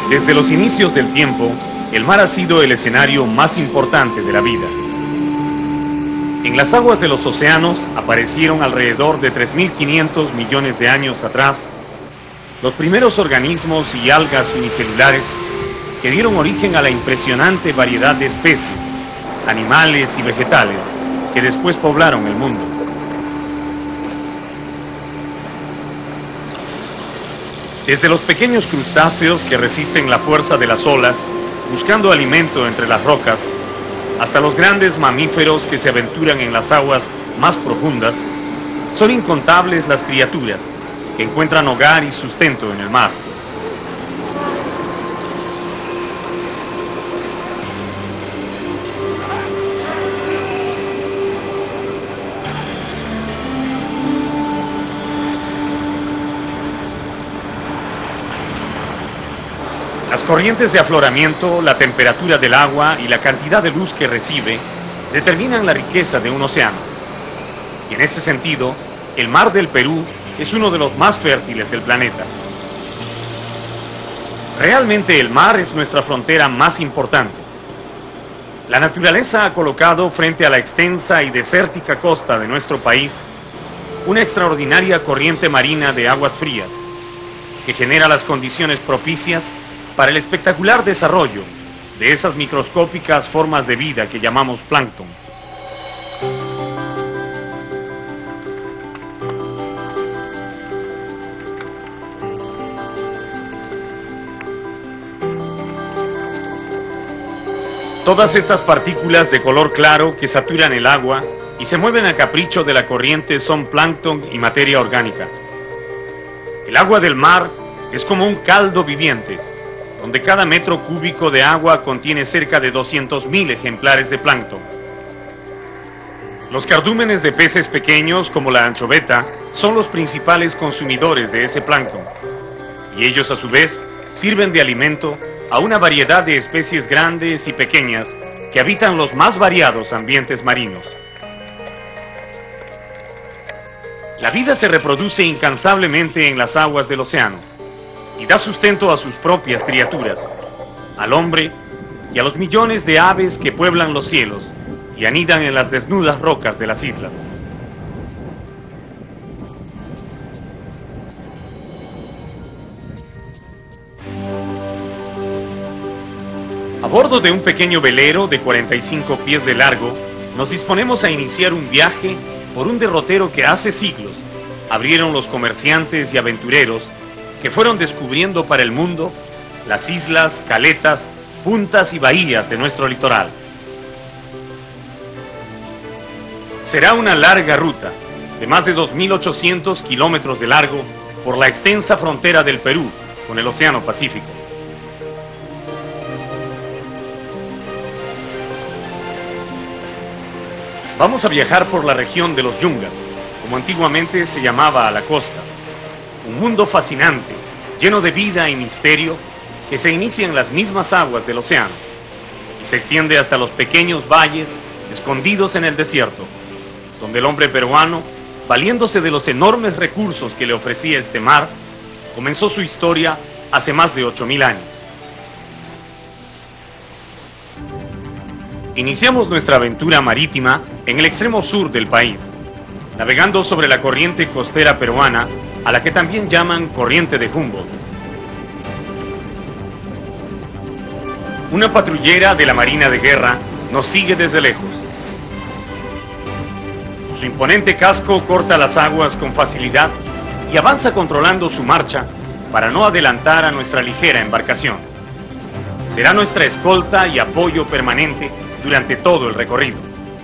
Desde los inicios del tiempo, el mar ha sido el escenario más importante de la vida. En las aguas de los océanos aparecieron alrededor de 3.500 millones de años atrás los primeros organismos y algas unicelulares que dieron origen a la impresionante variedad de especies, animales y vegetales que después poblaron el mundo. Desde los pequeños crustáceos que resisten la fuerza de las olas, buscando alimento entre las rocas, hasta los grandes mamíferos que se aventuran en las aguas más profundas, son incontables las criaturas que encuentran hogar y sustento en el mar. Las corrientes de afloramiento, la temperatura del agua y la cantidad de luz que recibe determinan la riqueza de un océano. Y en este sentido, el mar del Perú es uno de los más fértiles del planeta. Realmente el mar es nuestra frontera más importante. La naturaleza ha colocado frente a la extensa y desértica costa de nuestro país una extraordinaria corriente marina de aguas frías que genera las condiciones propicias para el espectacular desarrollo de esas microscópicas formas de vida que llamamos plancton. Todas estas partículas de color claro que saturan el agua y se mueven a capricho de la corriente son plancton y materia orgánica. El agua del mar es como un caldo viviente, donde cada metro cúbico de agua contiene cerca de 200.000 ejemplares de plancton. Los cardúmenes de peces pequeños, como la anchoveta, son los principales consumidores de ese plancton, y ellos a su vez sirven de alimento a una variedad de especies grandes y pequeñas que habitan los más variados ambientes marinos. La vida se reproduce incansablemente en las aguas del océano y da sustento a sus propias criaturas, al hombre y a los millones de aves que pueblan los cielos y anidan en las desnudas rocas de las islas. A bordo de un pequeño velero de 45 pies de largo, nos disponemos a iniciar un viaje por un derrotero que hace siglos abrieron los comerciantes y aventureros que fueron descubriendo para el mundo las islas, caletas, puntas y bahías de nuestro litoral. Será una larga ruta de más de 2.800 kilómetros de largo por la extensa frontera del Perú con el Océano Pacífico. Vamos a viajar por la región de los Yungas, como antiguamente se llamaba a la costa. Un mundo fascinante, lleno de vida y misterio, que se inicia en las mismas aguas del océano y se extiende hasta los pequeños valles escondidos en el desierto, donde el hombre peruano, valiéndose de los enormes recursos que le ofrecía este mar, comenzó su historia hace más de 8.000 años. Iniciamos nuestra aventura marítima en el extremo sur del país, navegando sobre la corriente costera peruana, a la que también llaman corriente de Humboldt. Una patrullera de la Marina de Guerra nos sigue desde lejos. Su imponente casco corta las aguas con facilidad y avanza controlando su marcha para no adelantar a nuestra ligera embarcación. Será nuestra escolta y apoyo permanente durante todo el recorrido.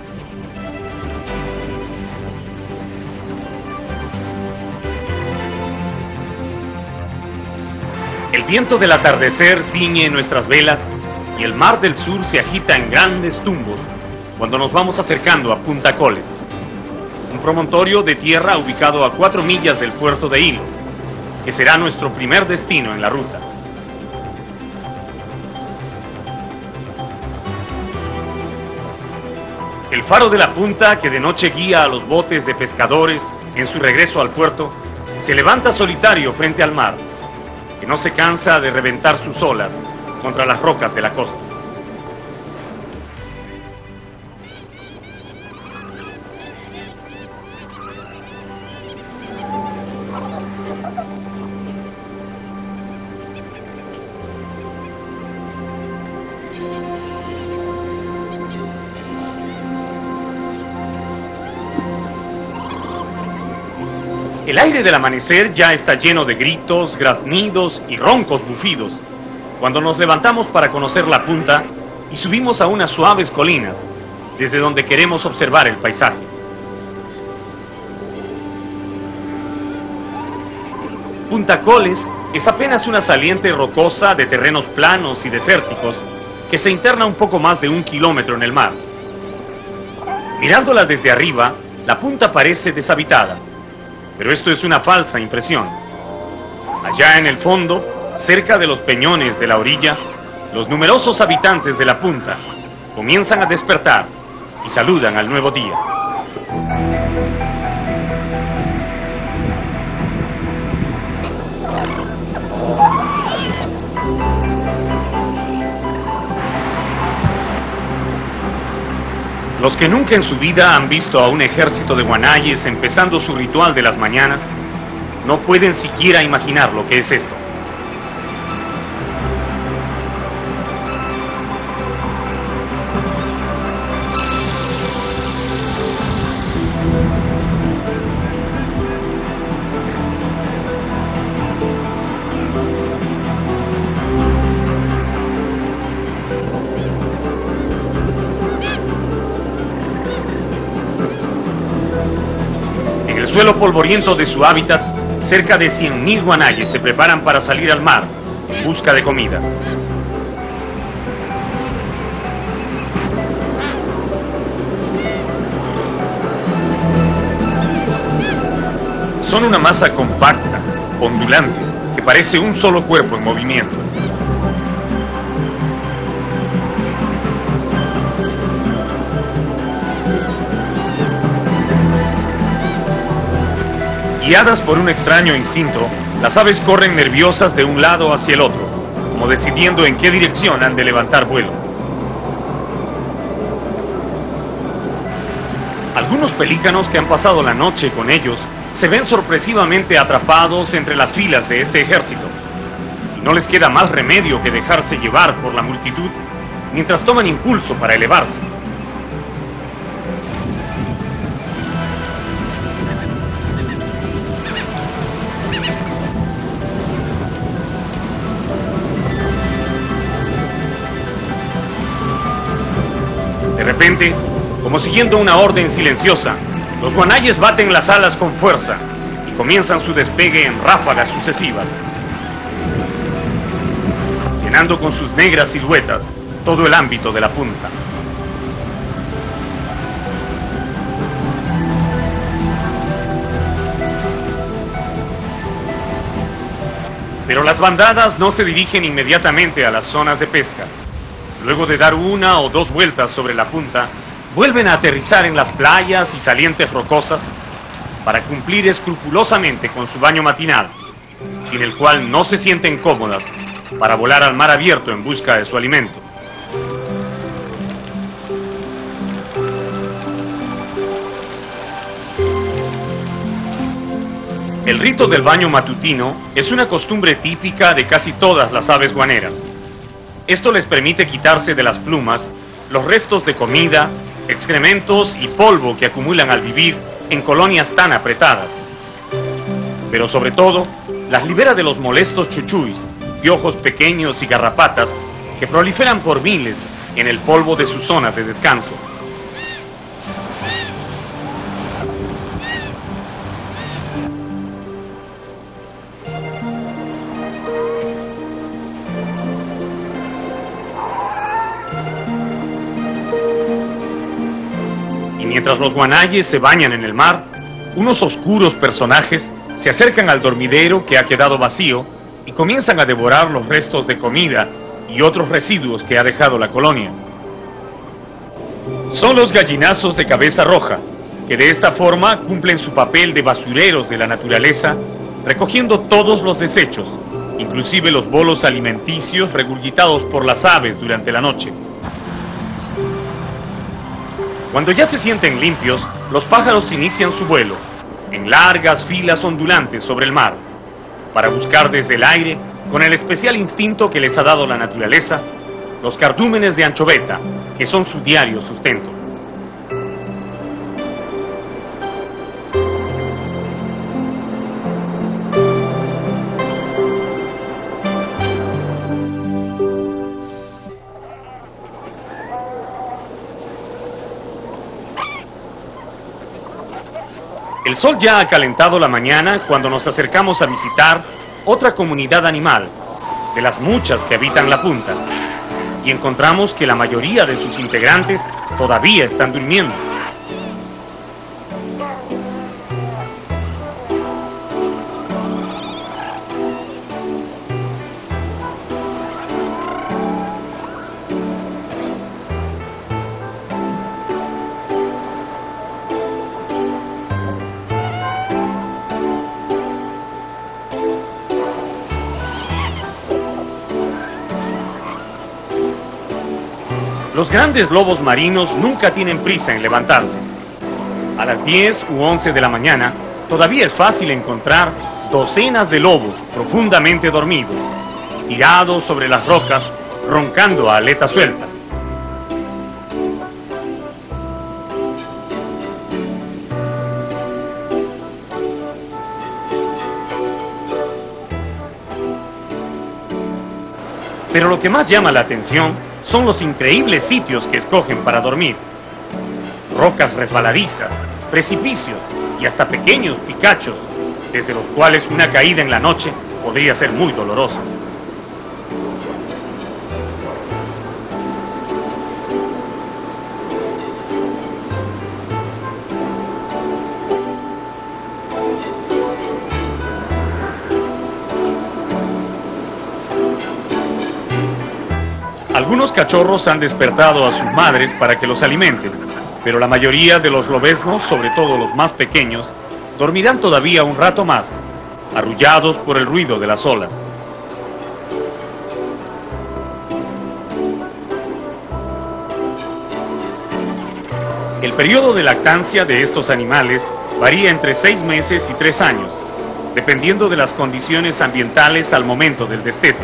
El viento del atardecer ciñe nuestras velas y el mar del sur se agita en grandes tumbos cuando nos vamos acercando a Punta Coles, un promontorio de tierra ubicado a 4 millas del puerto de Hilo, que será nuestro primer destino en la ruta. El faro de la punta, que de noche guía a los botes de pescadores en su regreso al puerto, se levanta solitario frente al mar, que no se cansa de reventar sus olas contra las rocas de la costa. El aire del amanecer ya está lleno de gritos, graznidos y roncos bufidos, cuando nos levantamos para conocer la punta y subimos a unas suaves colinas, desde donde queremos observar el paisaje. Punta Coles es apenas una saliente rocosa de terrenos planos y desérticos que se interna un poco más de 1 kilómetro en el mar. Mirándola desde arriba, la punta parece deshabitada, pero esto es una falsa impresión. Allá en el fondo, cerca de los peñones de la orilla, los numerosos habitantes de la punta comienzan a despertar y saludan al nuevo día. Los que nunca en su vida han visto a un ejército de guanayes empezando su ritual de las mañanas, no pueden siquiera imaginar lo que es esto. En el suelo polvoriento de su hábitat, cerca de 100.000 guanayes se preparan para salir al mar en busca de comida. Son una masa compacta, ondulante, que parece un solo cuerpo en movimiento. Guiadas por un extraño instinto, las aves corren nerviosas de un lado hacia el otro, como decidiendo en qué dirección han de levantar vuelo. Algunos pelícanos que han pasado la noche con ellos se ven sorpresivamente atrapados entre las filas de este ejército, y no les queda más remedio que dejarse llevar por la multitud mientras toman impulso para elevarse. De repente, como siguiendo una orden silenciosa, los guanayes baten las alas con fuerza y comienzan su despegue en ráfagas sucesivas, llenando con sus negras siluetas todo el ámbito de la punta. Pero las bandadas no se dirigen inmediatamente a las zonas de pesca. Luego de dar 1 o 2 vueltas sobre la punta, vuelven a aterrizar en las playas y salientes rocosas para cumplir escrupulosamente con su baño matinal, sin el cual no se sienten cómodas para volar al mar abierto en busca de su alimento. El rito del baño matutino es una costumbre típica de casi todas las aves guaneras. Esto les permite quitarse de las plumas los restos de comida, excrementos y polvo que acumulan al vivir en colonias tan apretadas. Pero sobre todo, las libera de los molestos chuchuis, piojos pequeños y garrapatas que proliferan por miles en el polvo de sus zonas de descanso. Mientras los guanayes se bañan en el mar, unos oscuros personajes se acercan al dormidero que ha quedado vacío y comienzan a devorar los restos de comida y otros residuos que ha dejado la colonia. Son los gallinazos de cabeza roja, que de esta forma cumplen su papel de basureros de la naturaleza, recogiendo todos los desechos inclusive los bolos alimenticios regurgitados por las aves durante la noche. Cuando ya se sienten limpios, los pájaros inician su vuelo, en largas filas ondulantes sobre el mar, para buscar desde el aire, con el especial instinto que les ha dado la naturaleza, los cardúmenes de anchoveta, que son su diario sustento. El sol ya ha calentado la mañana cuando nos acercamos a visitar otra comunidad animal, de las muchas que habitan la punta, y encontramos que la mayoría de sus integrantes todavía están durmiendo. Los grandes lobos marinos nunca tienen prisa en levantarse. A las 10 u 11 de la mañana, todavía es fácil encontrar docenas de lobos profundamente dormidos, tirados sobre las rocas, roncando a aleta suelta. Pero lo que más llama la atención son los increíbles sitios que escogen para dormir. Rocas resbaladizas, precipicios y hasta pequeños picachos, desde los cuales una caída en la noche podría ser muy dolorosa. Algunos cachorros han despertado a sus madres para que los alimenten, pero la mayoría de los lobeznos, sobre todo los más pequeños, dormirán todavía un rato más, arrullados por el ruido de las olas. El periodo de lactancia de estos animales varía entre 6 meses y 3 años, dependiendo de las condiciones ambientales al momento del destete.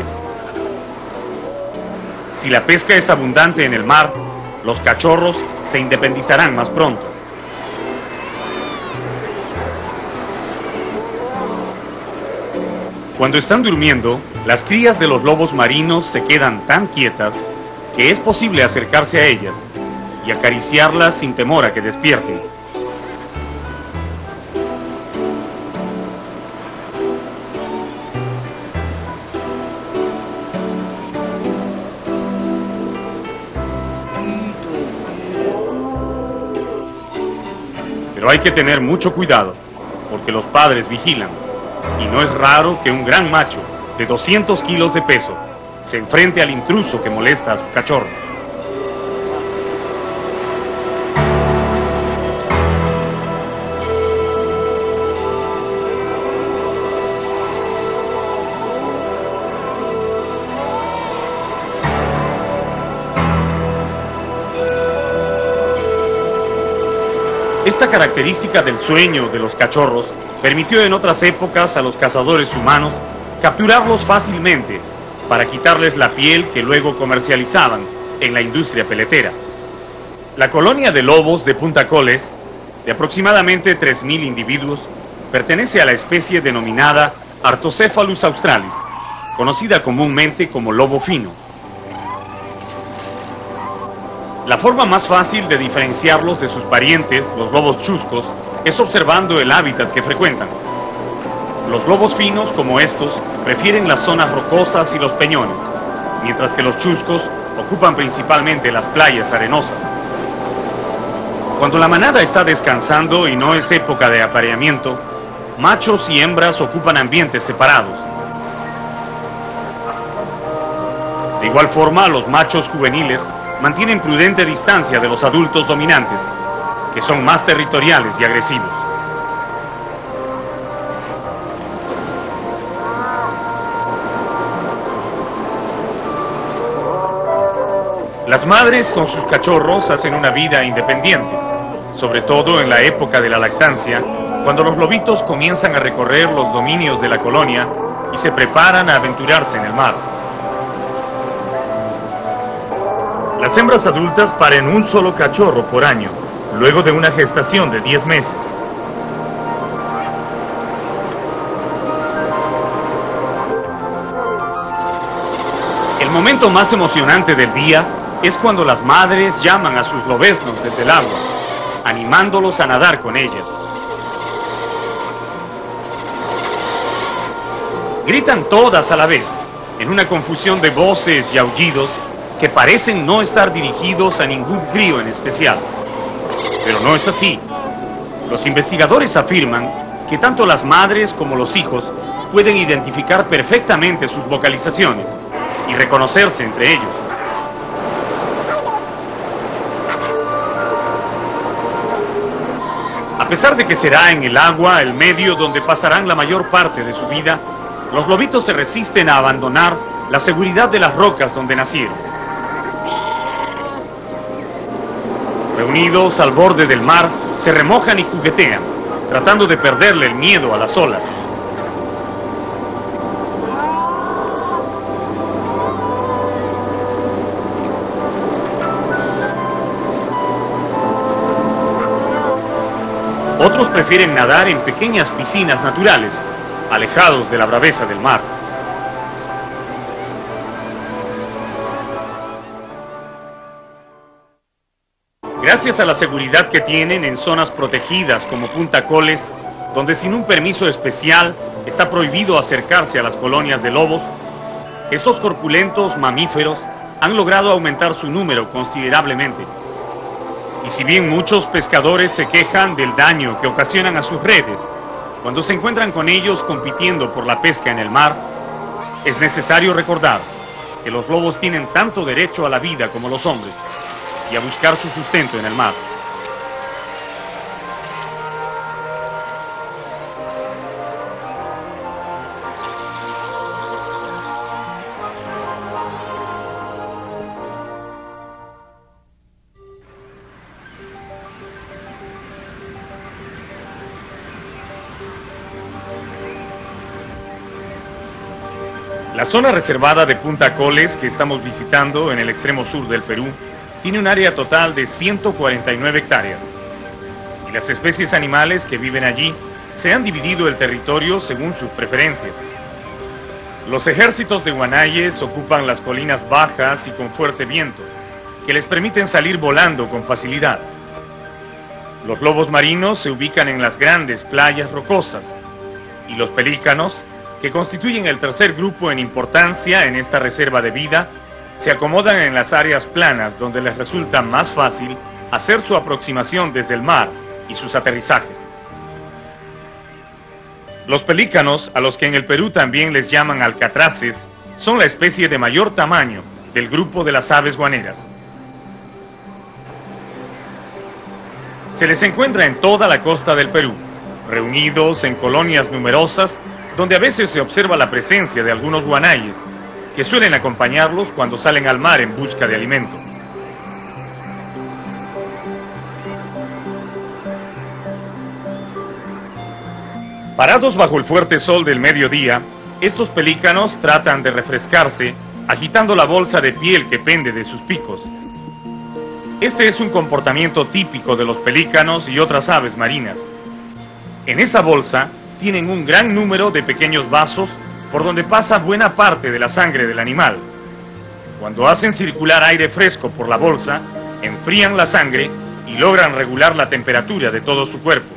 Si la pesca es abundante en el mar, los cachorros se independizarán más pronto. Cuando están durmiendo, las crías de los lobos marinos se quedan tan quietas que es posible acercarse a ellas y acariciarlas sin temor a que despierten. Pero hay que tener mucho cuidado, porque los padres vigilan, y no es raro que un gran macho de 200 kilos de peso se enfrente al intruso que molesta a su cachorro. Esta característica del sueño de los cachorros permitió en otras épocas a los cazadores humanos capturarlos fácilmente para quitarles la piel que luego comercializaban en la industria peletera. La colonia de lobos de Punta Coles, de aproximadamente 3.000 individuos, pertenece a la especie denominada Artocephalus australis, conocida comúnmente como lobo fino. La forma más fácil de diferenciarlos de sus parientes, los lobos chuscos, es observando el hábitat que frecuentan. Los lobos finos, como estos, prefieren las zonas rocosas y los peñones, mientras que los chuscos ocupan principalmente las playas arenosas. Cuando la manada está descansando y no es época de apareamiento, machos y hembras ocupan ambientes separados. De igual forma, los machos juveniles mantienen prudente distancia de los adultos dominantes, que son más territoriales y agresivos. Las madres con sus cachorros hacen una vida independiente, sobre todo en la época de la lactancia, cuando los lobitos comienzan a recorrer los dominios de la colonia y se preparan a aventurarse en el mar. Las hembras adultas paren un solo cachorro por año, luego de una gestación de 10 meses. El momento más emocionante del día es cuando las madres llaman a sus lobeznos desde el agua, animándolos a nadar con ellas. Gritan todas a la vez, en una confusión de voces y aullidos que parecen no estar dirigidos a ningún crío en especial. Pero no es así. Los investigadores afirman que tanto las madres como los hijos pueden identificar perfectamente sus vocalizaciones y reconocerse entre ellos. A pesar de que será en el agua el medio donde pasarán la mayor parte de su vida, los lobitos se resisten a abandonar la seguridad de las rocas donde nacieron. Reunidos al borde del mar, se remojan y juguetean, tratando de perderle el miedo a las olas. Otros prefieren nadar en pequeñas piscinas naturales, alejados de la braveza del mar. Gracias a la seguridad que tienen en zonas protegidas como Punta Coles, donde sin un permiso especial está prohibido acercarse a las colonias de lobos, estos corpulentos mamíferos han logrado aumentar su número considerablemente. Y si bien muchos pescadores se quejan del daño que ocasionan a sus redes cuando se encuentran con ellos compitiendo por la pesca en el mar, es necesario recordar que los lobos tienen tanto derecho a la vida como los hombres y a buscar su sustento en el mar. La zona reservada de Punta Coles que estamos visitando en el extremo sur del Perú tiene un área total de 149 hectáreas. Y las especies animales que viven allí se han dividido el territorio según sus preferencias. Los ejércitos de guanayes ocupan las colinas bajas y con fuerte viento, que les permiten salir volando con facilidad. Los lobos marinos se ubican en las grandes playas rocosas, y los pelícanos, que constituyen el tercer grupo en importancia en esta reserva de vida, se acomodan en las áreas planas donde les resulta más fácil hacer su aproximación desde el mar y sus aterrizajes. Los pelícanos, a los que en el Perú también les llaman alcatraces, son la especie de mayor tamaño del grupo de las aves guaneras. Se les encuentra en toda la costa del Perú, reunidos en colonias numerosas, donde a veces se observa la presencia de algunos guanayes, que suelen acompañarlos cuando salen al mar en busca de alimento. Parados bajo el fuerte sol del mediodía, estos pelícanos tratan de refrescarse, agitando la bolsa de piel que pende de sus picos. Este es un comportamiento típico de los pelícanos y otras aves marinas. En esa bolsa tienen un gran número de pequeños vasos por donde pasa buena parte de la sangre del animal. Cuando hacen circular aire fresco por la bolsa, enfrían la sangre y logran regular la temperatura de todo su cuerpo.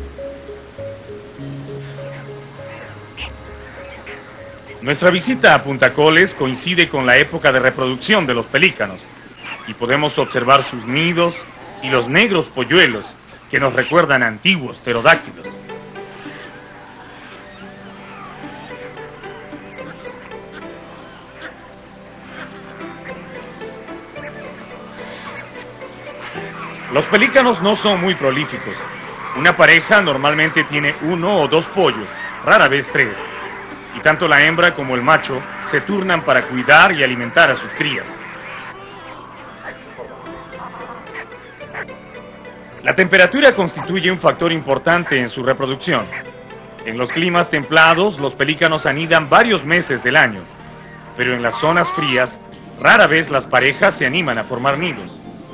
Nuestra visita a Punta Coles coincide con la época de reproducción de los pelícanos y podemos observar sus nidos y los negros polluelos que nos recuerdan a antiguos pterodáctilos. Los pelícanos no son muy prolíficos. Una pareja normalmente tiene 1 o 2 pollos, rara vez 3. Y tanto la hembra como el macho se turnan para cuidar y alimentar a sus crías. La temperatura constituye un factor importante en su reproducción. En los climas templados, los pelícanos anidan varios meses del año, pero en las zonas frías, rara vez las parejas se animan a formar nidos.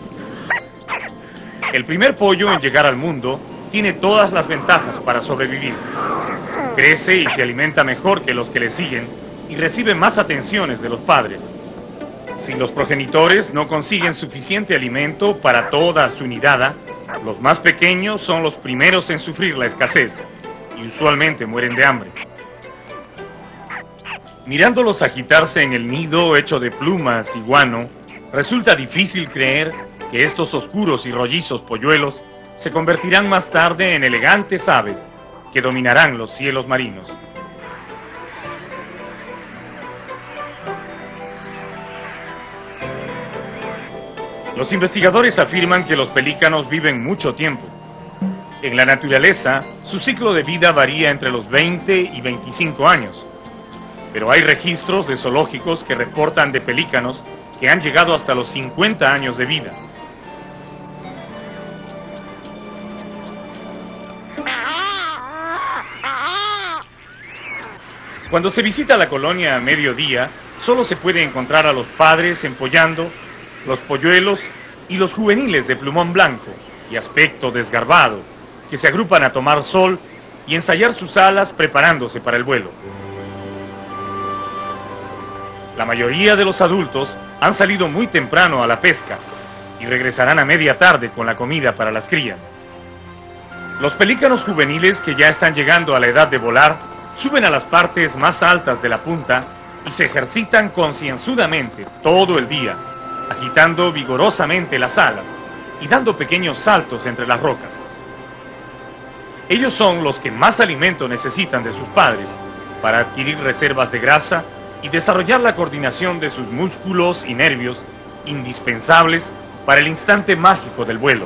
El primer pollo en llegar al mundo tiene todas las ventajas para sobrevivir. Crece y se alimenta mejor que los que le siguen y recibe más atenciones de los padres. Si los progenitores no consiguen suficiente alimento para toda su nidada, los más pequeños son los primeros en sufrir la escasez y usualmente mueren de hambre. Mirándolos agitarse en el nido hecho de plumas y guano, resulta difícil creer que estos oscuros y rollizos polluelos se convertirán más tarde en elegantes aves que dominarán los cielos marinos. Los investigadores afirman que los pelícanos viven mucho tiempo. En la naturaleza, su ciclo de vida varía entre los 20 y 25 años, pero hay registros de zoológicos que reportan de pelícanos que han llegado hasta los 50 años de vida. Cuando se visita la colonia a mediodía, solo se puede encontrar a los padres empollando, los polluelos y los juveniles de plumón blanco y aspecto desgarbado, que se agrupan a tomar sol y ensayar sus alas preparándose para el vuelo. La mayoría de los adultos han salido muy temprano a la pesca y regresarán a media tarde con la comida para las crías. Los pelícanos juveniles que ya están llegando a la edad de volar suben a las partes más altas de la punta y se ejercitan concienzudamente todo el día, agitando vigorosamente las alas y dando pequeños saltos entre las rocas. Ellos son los que más alimento necesitan de sus padres para adquirir reservas de grasa y desarrollar la coordinación de sus músculos y nervios indispensables para el instante mágico del vuelo.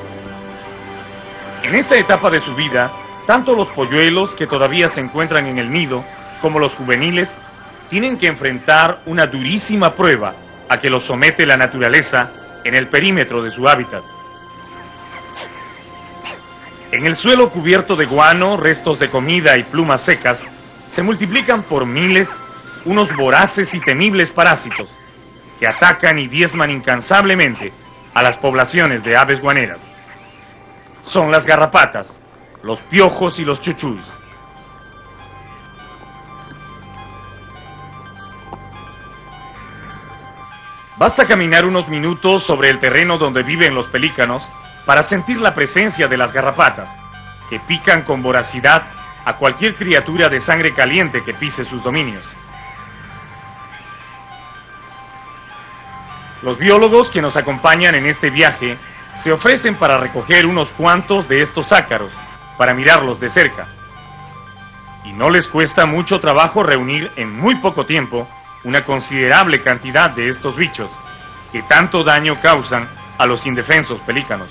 En esta etapa de su vida, tanto los polluelos que todavía se encuentran en el nido como los juveniles tienen que enfrentar una durísima prueba a que los somete la naturaleza en el perímetro de su hábitat. En el suelo cubierto de guano, restos de comida y plumas secas, se multiplican por miles unos voraces y temibles parásitos que atacan y diezman incansablemente a las poblaciones de aves guaneras. Son las garrapatas, los piojos y los chuchús. Basta caminar unos minutos sobre el terreno donde viven los pelícanos para sentir la presencia de las garrapatas, que pican con voracidad a cualquier criatura de sangre caliente que pise sus dominios. Los biólogos que nos acompañan en este viaje se ofrecen para recoger unos cuantos de estos ácaros, para mirarlos de cerca. Y no les cuesta mucho trabajo reunir en muy poco tiempo una considerable cantidad de estos bichos, que tanto daño causan a los indefensos pelícanos.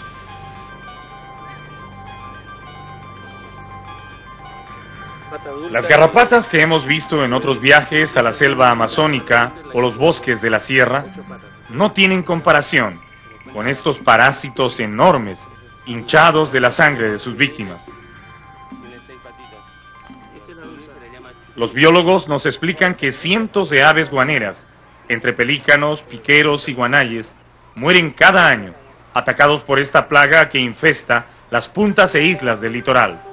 Las garrapatas que hemos visto en otros viajes a la selva amazónica o los bosques de la sierra no tienen comparación con estos parásitos enormes, hinchados de la sangre de sus víctimas. Los biólogos nos explican que cientos de aves guaneras, entre pelícanos, piqueros y guanayes, mueren cada año, atacados por esta plaga que infesta las puntas e islas del litoral.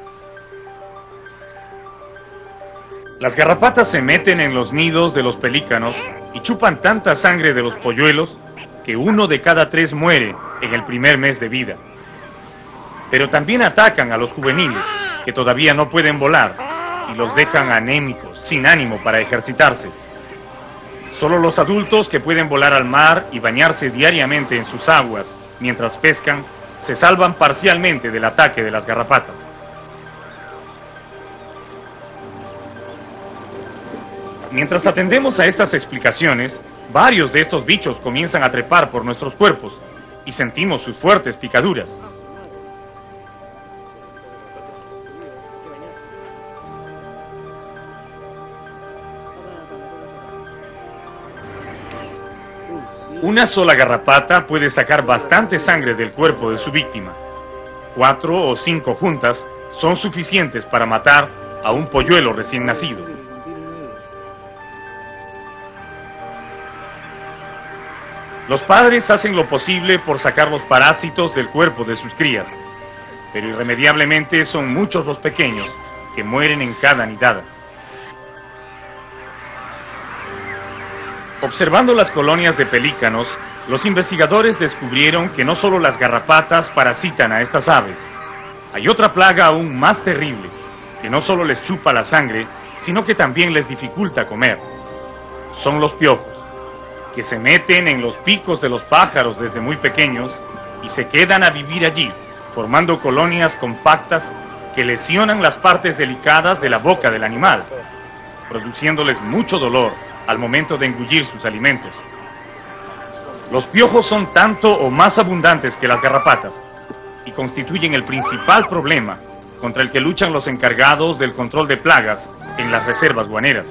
Las garrapatas se meten en los nidos de los pelícanos y chupan tanta sangre de los polluelos que 1 de cada 3 muere en el primer mes de vida. Pero también atacan a los juveniles, que todavía no pueden volar, y los dejan anémicos, sin ánimo para ejercitarse. Solo los adultos que pueden volar al mar y bañarse diariamente en sus aguas mientras pescan, se salvan parcialmente del ataque de las garrapatas. Mientras atendemos a estas explicaciones, varios de estos bichos comienzan a trepar por nuestros cuerpos y sentimos sus fuertes picaduras. Una sola garrapata puede sacar bastante sangre del cuerpo de su víctima, 4 o 5 juntas son suficientes para matar a un polluelo recién nacido. Los padres hacen lo posible por sacar los parásitos del cuerpo de sus crías, pero irremediablemente son muchos los pequeños que mueren en cada nidada. Observando las colonias de pelícanos, los investigadores descubrieron que no solo las garrapatas parasitan a estas aves. Hay otra plaga aún más terrible, que no solo les chupa la sangre, sino que también les dificulta comer. Son los piojos, que se meten en los picos de los pájaros desde muy pequeños y se quedan a vivir allí, formando colonias compactas que lesionan las partes delicadas de la boca del animal, produciéndoles mucho dolor al momento de engullir sus alimentos. Los piojos son tanto o más abundantes que las garrapatas y constituyen el principal problema contra el que luchan los encargados del control de plagas en las reservas guaneras.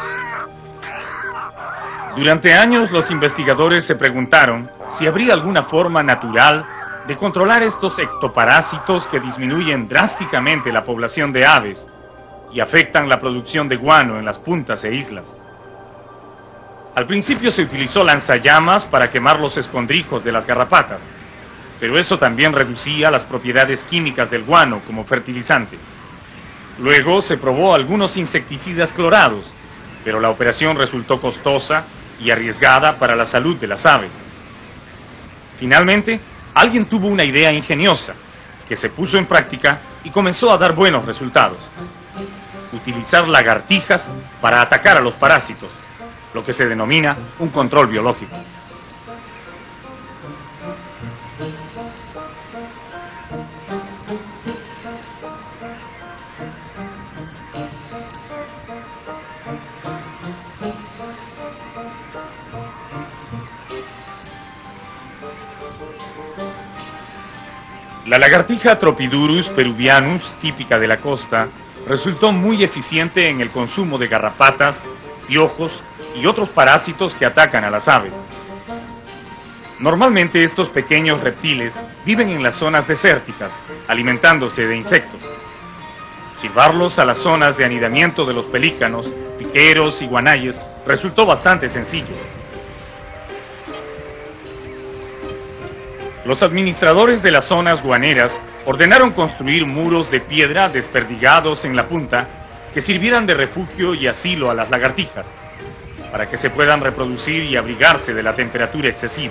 Durante años los investigadores se preguntaron si habría alguna forma natural de controlar estos ectoparásitos que disminuyen drásticamente la población de aves y afectan la producción de guano en las puntas e islas. Al principio se utilizó lanzallamas para quemar los escondrijos de las garrapatas, pero eso también reducía las propiedades químicas del guano como fertilizante. Luego se probó algunos insecticidas clorados, pero la operación resultó costosa y arriesgada para la salud de las aves. Finalmente, alguien tuvo una idea ingeniosa, que se puso en práctica y comenzó a dar buenos resultados. Utilizar lagartijas para atacar a los parásitos, lo que se denomina un control biológico. La lagartija Tropidurus peruvianus, típica de la costa, resultó muy eficiente en el consumo de garrapatas, piojos y otros parásitos que atacan a las aves. Normalmente estos pequeños reptiles viven en las zonas desérticas, alimentándose de insectos. Llevarlos a las zonas de anidamiento de los pelícanos, piqueros y guanayes resultó bastante sencillo. Los administradores de las zonas guaneras ordenaron construir muros de piedra desperdigados en la punta que sirvieran de refugio y asilo a las lagartijas, para que se puedan reproducir y abrigarse de la temperatura excesiva.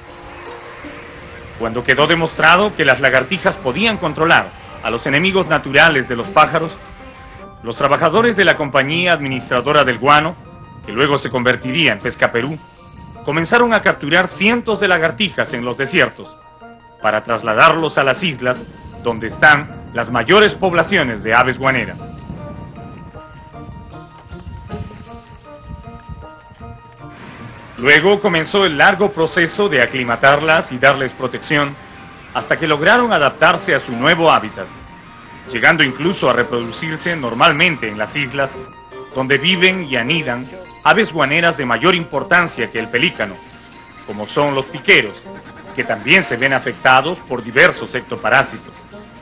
Cuando quedó demostrado que las lagartijas podían controlar a los enemigos naturales de los pájaros, los trabajadores de la compañía administradora del guano, que luego se convertiría en Pescaperú, comenzaron a capturar cientos de lagartijas en los desiertos, para trasladarlos a las islas donde están las mayores poblaciones de aves guaneras. Luego comenzó el largo proceso de aclimatarlas y darles protección, hasta que lograron adaptarse a su nuevo hábitat, llegando incluso a reproducirse normalmente en las islas, donde viven y anidan aves guaneras de mayor importancia que el pelícano, como son los piqueros, que también se ven afectados por diversos ectoparásitos.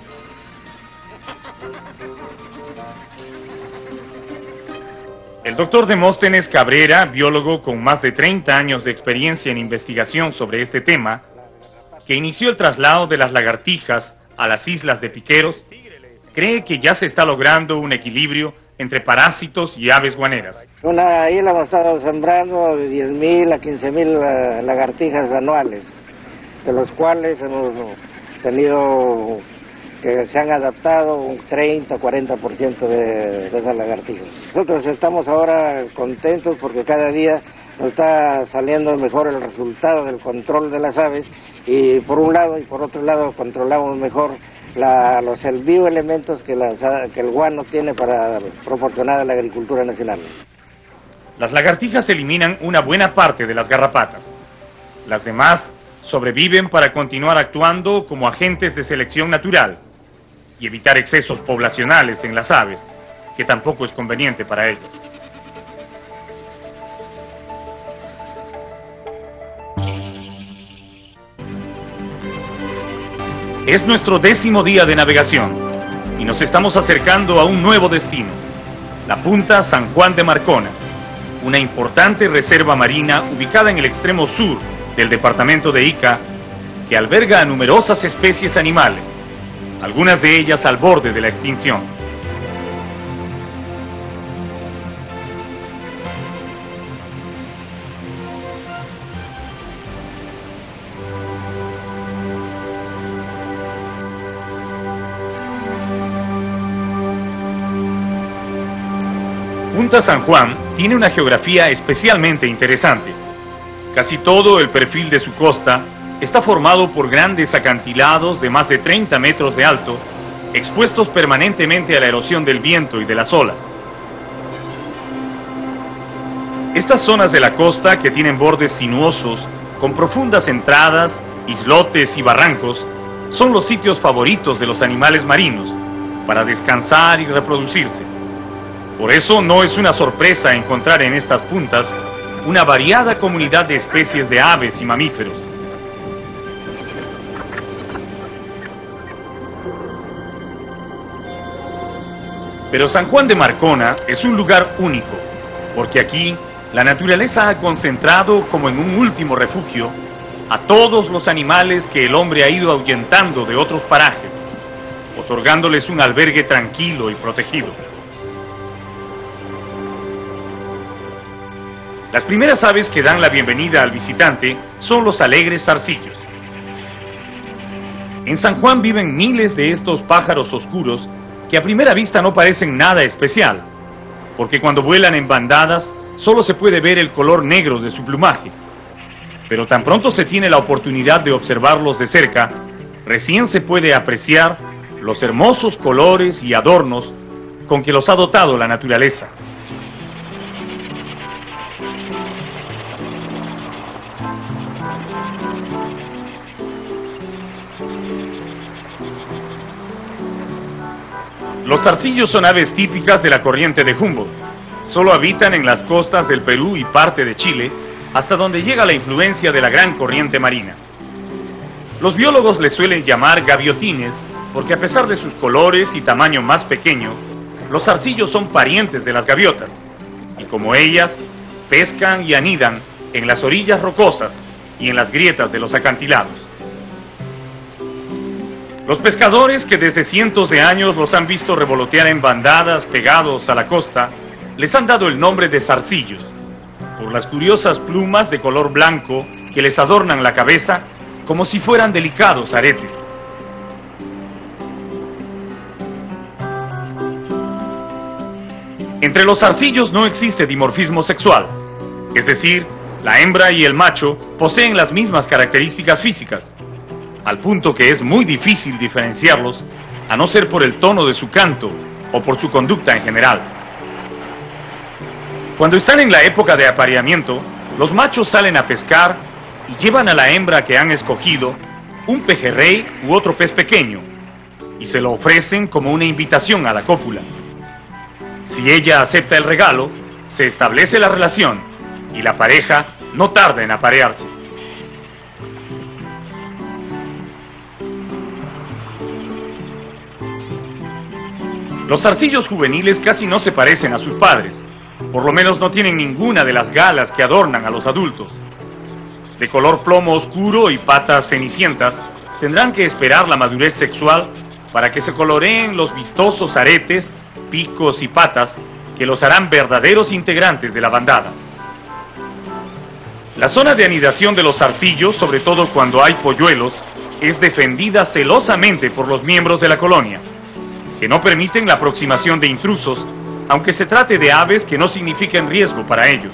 El doctor Demóstenes Cabrera, biólogo con más de 30 años de experiencia en investigación sobre este tema, que inició el traslado de las lagartijas a las islas de piqueros, cree que ya se está logrando un equilibrio entre parásitos y aves guaneras. Una isla hemos estado sembrando de 10.000 a 15.000 lagartijas anuales, de los cuales hemos tenido que se han adaptado un 30-40% de esas lagartijas. Nosotros estamos ahora contentos porque cada día nos está saliendo mejor el resultado del control de las aves, y por un lado y por otro lado controlamos mejor los bioelementos que el guano tiene para proporcionar a la agricultura nacional. Las lagartijas eliminan una buena parte de las garrapatas. Las demás sobreviven para continuar actuando como agentes de selección natural y evitar excesos poblacionales en las aves, que tampoco es conveniente para ellas. Es nuestro 10º día de navegación y nos estamos acercando a un nuevo destino, la Punta San Juan de Marcona, una importante reserva marina ubicada en el extremo sur del departamento de Ica, que alberga a numerosas especies animales, algunas de ellas al borde de la extinción. Punta San Juan tiene una geografía especialmente interesante. Casi todo el perfil de su costa está formado por grandes acantilados de más de 30 metros de alto, expuestos permanentemente a la erosión del viento y de las olas. Estas zonas de la costa, que tienen bordes sinuosos, con profundas entradas, islotes y barrancos, son los sitios favoritos de los animales marinos para descansar y reproducirse. Por eso no es una sorpresa encontrar en estas puntas una variada comunidad de especies de aves y mamíferos. Pero San Juan de Marcona es un lugar único, porque aquí la naturaleza ha concentrado como en un último refugio a todos los animales que el hombre ha ido ahuyentando de otros parajes, otorgándoles un albergue tranquilo y protegido. Las primeras aves que dan la bienvenida al visitante son los alegres zarcillos. En San Juan viven miles de estos pájaros oscuros que a primera vista no parecen nada especial, porque cuando vuelan en bandadas solo se puede ver el color negro de su plumaje. Pero tan pronto se tiene la oportunidad de observarlos de cerca, recién se puede apreciar los hermosos colores y adornos con que los ha dotado la naturaleza. Los zarcillos son aves típicas de la corriente de Humboldt. Solo habitan en las costas del Perú y parte de Chile, hasta donde llega la influencia de la gran corriente marina. Los biólogos les suelen llamar gaviotines, porque a pesar de sus colores y tamaño más pequeño, los zarcillos son parientes de las gaviotas, y como ellas, pescan y anidan en las orillas rocosas y en las grietas de los acantilados. Los pescadores, que desde cientos de años los han visto revolotear en bandadas pegados a la costa, les han dado el nombre de zarcillos, por las curiosas plumas de color blanco que les adornan la cabeza como si fueran delicados aretes. Entre los zarcillos no existe dimorfismo sexual, es decir, la hembra y el macho poseen las mismas características físicas, al punto que es muy difícil diferenciarlos, a no ser por el tono de su canto o por su conducta en general. Cuando están en la época de apareamiento, los machos salen a pescar y llevan a la hembra que han escogido un pejerrey u otro pez pequeño, y se lo ofrecen como una invitación a la cópula. Si ella acepta el regalo, se establece la relación y la pareja no tarda en aparearse. Los zarcillos juveniles casi no se parecen a sus padres, por lo menos no tienen ninguna de las galas que adornan a los adultos. De color plomo oscuro y patas cenicientas, tendrán que esperar la madurez sexual para que se coloreen los vistosos aretes, picos y patas que los harán verdaderos integrantes de la bandada. La zona de anidación de los zarcillos, sobre todo cuando hay polluelos, es defendida celosamente por los miembros de la colonia, que no permiten la aproximación de intrusos, aunque se trate de aves que no signifiquen riesgo para ellos.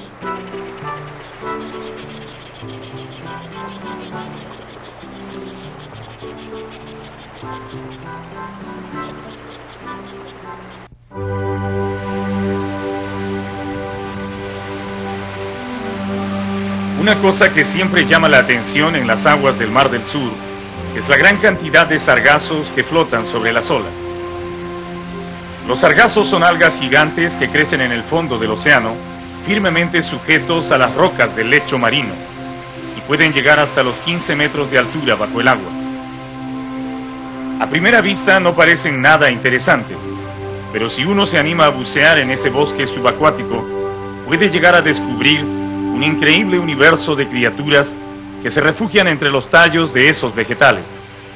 Una cosa que siempre llama la atención en las aguas del Mar del Sur es la gran cantidad de sargazos que flotan sobre las olas. Los sargazos son algas gigantes que crecen en el fondo del océano, firmemente sujetos a las rocas del lecho marino, y pueden llegar hasta los 15 metros de altura bajo el agua. A primera vista no parecen nada interesantes, pero si uno se anima a bucear en ese bosque subacuático, puede llegar a descubrir un increíble universo de criaturas que se refugian entre los tallos de esos vegetales.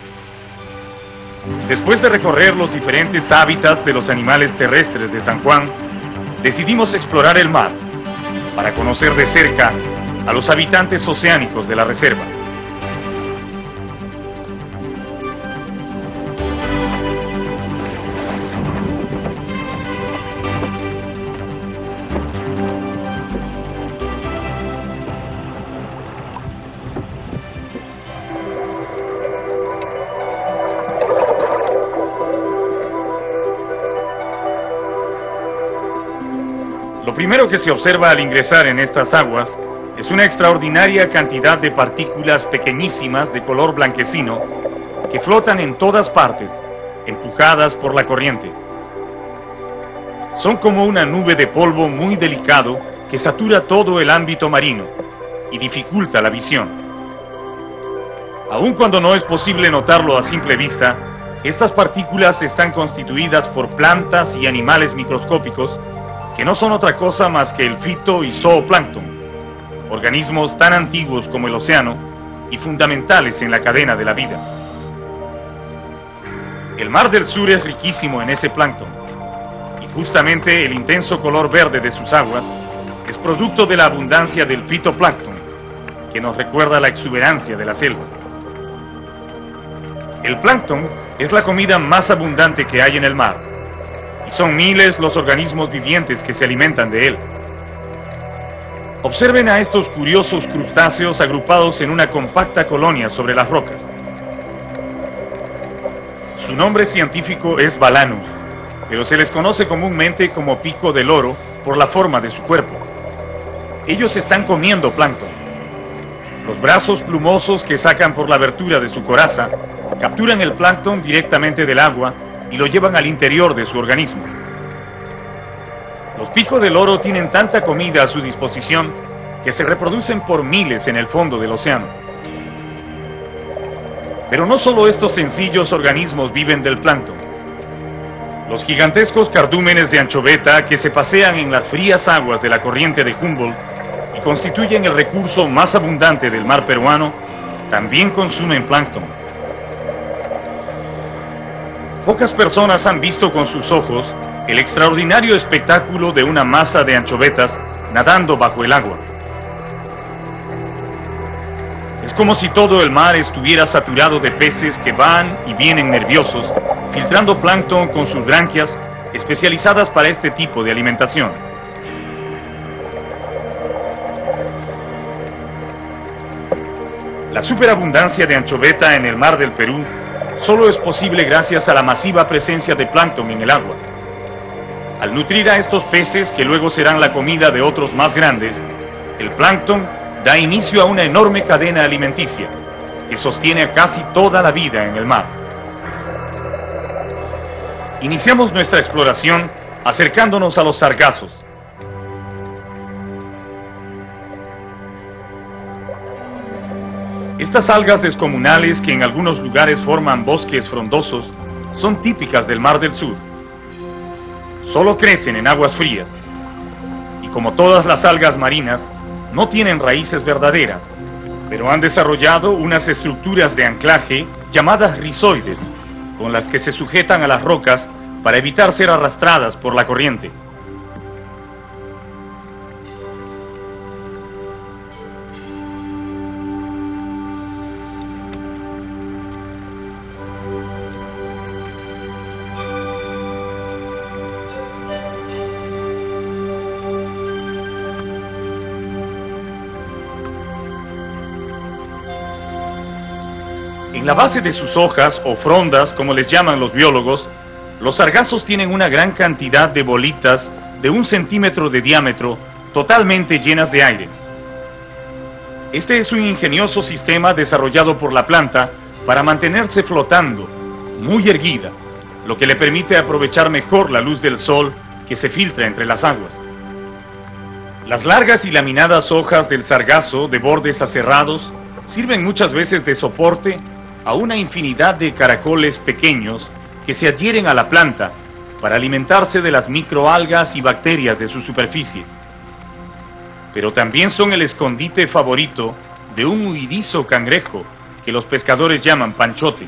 Después de recorrer los diferentes hábitats de los animales terrestres de San Juan, decidimos explorar el mar para conocer de cerca a los habitantes oceánicos de la reserva. Lo primero que se observa al ingresar en estas aguas es una extraordinaria cantidad de partículas pequeñísimas de color blanquecino que flotan en todas partes, empujadas por la corriente. Son como una nube de polvo muy delicado que satura todo el ámbito marino y dificulta la visión. Aun cuando no es posible notarlo a simple vista, estas partículas están constituidas por plantas y animales microscópicos que no son otra cosa más que el fito y zooplancton, organismos tan antiguos como el océano y fundamentales en la cadena de la vida. El Mar del Sur es riquísimo en ese plancton, y justamente el intenso color verde de sus aguas es producto de la abundancia del fitoplancton, que nos recuerda la exuberancia de la selva. El plancton es la comida más abundante que hay en el mar, y son miles los organismos vivientes que se alimentan de él. Observen a estos curiosos crustáceos agrupados en una compacta colonia sobre las rocas. Su nombre científico es Balanus, pero se les conoce comúnmente como pico del oro por la forma de su cuerpo. Ellos están comiendo plancton. Los brazos plumosos que sacan por la abertura de su coraza capturan el plancton directamente del agua y lo llevan al interior de su organismo. Los picos del oro tienen tanta comida a su disposición que se reproducen por miles en el fondo del océano. Pero no solo estos sencillos organismos viven del plancton. Los gigantescos cardúmenes de anchoveta que se pasean en las frías aguas de la corriente de Humboldt y constituyen el recurso más abundante del mar peruano, también consumen plancton. Pocas personas han visto con sus ojos el extraordinario espectáculo de una masa de anchovetas nadando bajo el agua. Es como si todo el mar estuviera saturado de peces que van y vienen nerviosos, filtrando plancton con sus branquias especializadas para este tipo de alimentación. La superabundancia de anchoveta en el mar del Perú solo es posible gracias a la masiva presencia de plancton en el agua. Al nutrir a estos peces, que luego serán la comida de otros más grandes, el plancton da inicio a una enorme cadena alimenticia que sostiene a casi toda la vida en el mar. Iniciamos nuestra exploración acercándonos a los sargazos. Estas algas descomunales que en algunos lugares forman bosques frondosos son típicas del Mar del Sur. Solo crecen en aguas frías y, como todas las algas marinas, no tienen raíces verdaderas, pero han desarrollado unas estructuras de anclaje llamadas rizoides, con las que se sujetan a las rocas para evitar ser arrastradas por la corriente. En la base de sus hojas, o frondas, como les llaman los biólogos, los sargazos tienen una gran cantidad de bolitas de 1 centímetro de diámetro, totalmente llenas de aire. Este es un ingenioso sistema desarrollado por la planta para mantenerse flotando, muy erguida, lo que le permite aprovechar mejor la luz del sol que se filtra entre las aguas. Las largas y laminadas hojas del sargazo de bordes aserrados sirven muchas veces de soporte a una infinidad de caracoles pequeños que se adhieren a la planta para alimentarse de las microalgas y bacterias de su superficie. Pero también son el escondite favorito de un huidizo cangrejo que los pescadores llaman panchote.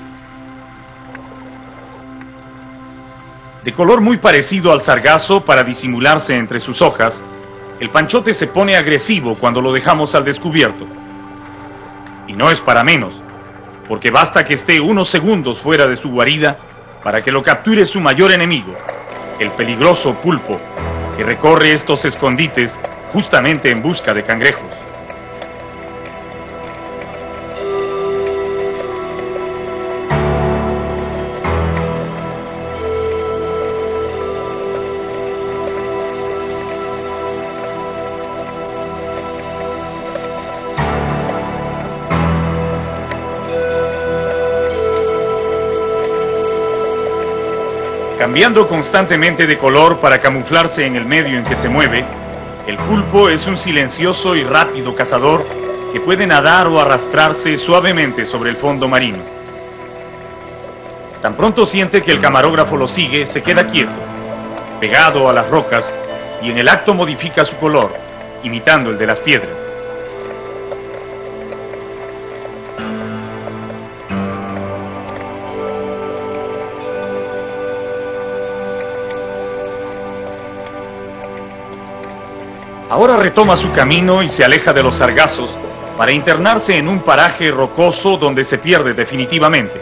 De color muy parecido al sargazo para disimularse entre sus hojas, el panchote se pone agresivo cuando lo dejamos al descubierto. Y no es para menos, porque basta que esté unos segundos fuera de su guarida para que lo capture su mayor enemigo, el peligroso pulpo, que recorre estos escondites justamente en busca de cangrejos. Cambiando constantemente de color para camuflarse en el medio en que se mueve, el pulpo es un silencioso y rápido cazador que puede nadar o arrastrarse suavemente sobre el fondo marino. Tan pronto siente que el camarógrafo lo sigue, se queda quieto, pegado a las rocas, y en el acto modifica su color, imitando el de las piedras. Ahora retoma su camino y se aleja de los sargazos para internarse en un paraje rocoso donde se pierde definitivamente.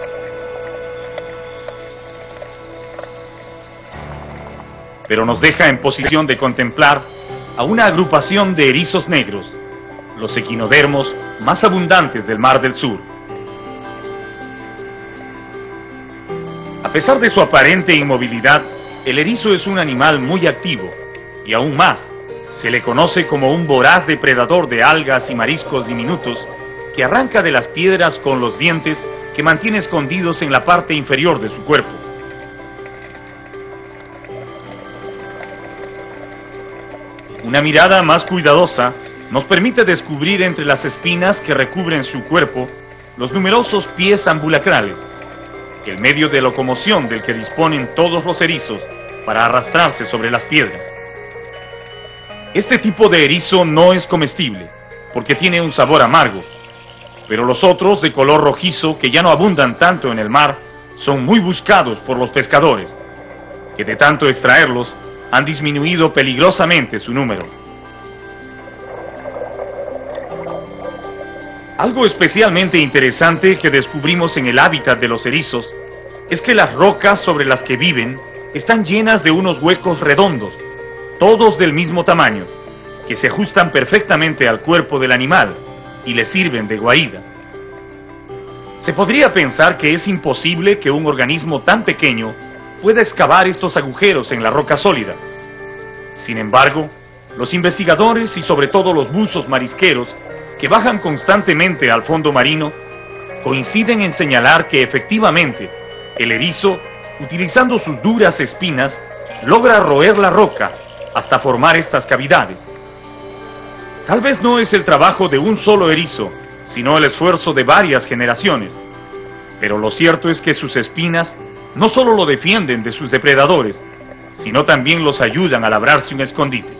Pero nos deja en posición de contemplar a una agrupación de erizos negros, los equinodermos más abundantes del Mar del Sur. A pesar de su aparente inmovilidad, el erizo es un animal muy activo y aún más, se le conoce como un voraz depredador de algas y mariscos diminutos que arranca de las piedras con los dientes que mantiene escondidos en la parte inferior de su cuerpo. Una mirada más cuidadosa nos permite descubrir entre las espinas que recubren su cuerpo los numerosos pies ambulacrales, el medio de locomoción del que disponen todos los erizos para arrastrarse sobre las piedras. Este tipo de erizo no es comestible, porque tiene un sabor amargo, pero los otros, de color rojizo, que ya no abundan tanto en el mar, son muy buscados por los pescadores, que de tanto extraerlos han disminuido peligrosamente su número. Algo especialmente interesante que descubrimos en el hábitat de los erizos es que las rocas sobre las que viven están llenas de unos huecos redondos, todos del mismo tamaño, que se ajustan perfectamente al cuerpo del animal y le sirven de guarida. Se podría pensar que es imposible que un organismo tan pequeño pueda excavar estos agujeros en la roca sólida. Sin embargo, los investigadores y sobre todo los buzos marisqueros que bajan constantemente al fondo marino coinciden en señalar que efectivamente el erizo, utilizando sus duras espinas, logra roer la roca hasta formar estas cavidades. Tal vez no es el trabajo de un solo erizo, sino el esfuerzo de varias generaciones, pero lo cierto es que sus espinas no solo lo defienden de sus depredadores, sino también los ayudan a labrarse un escondite.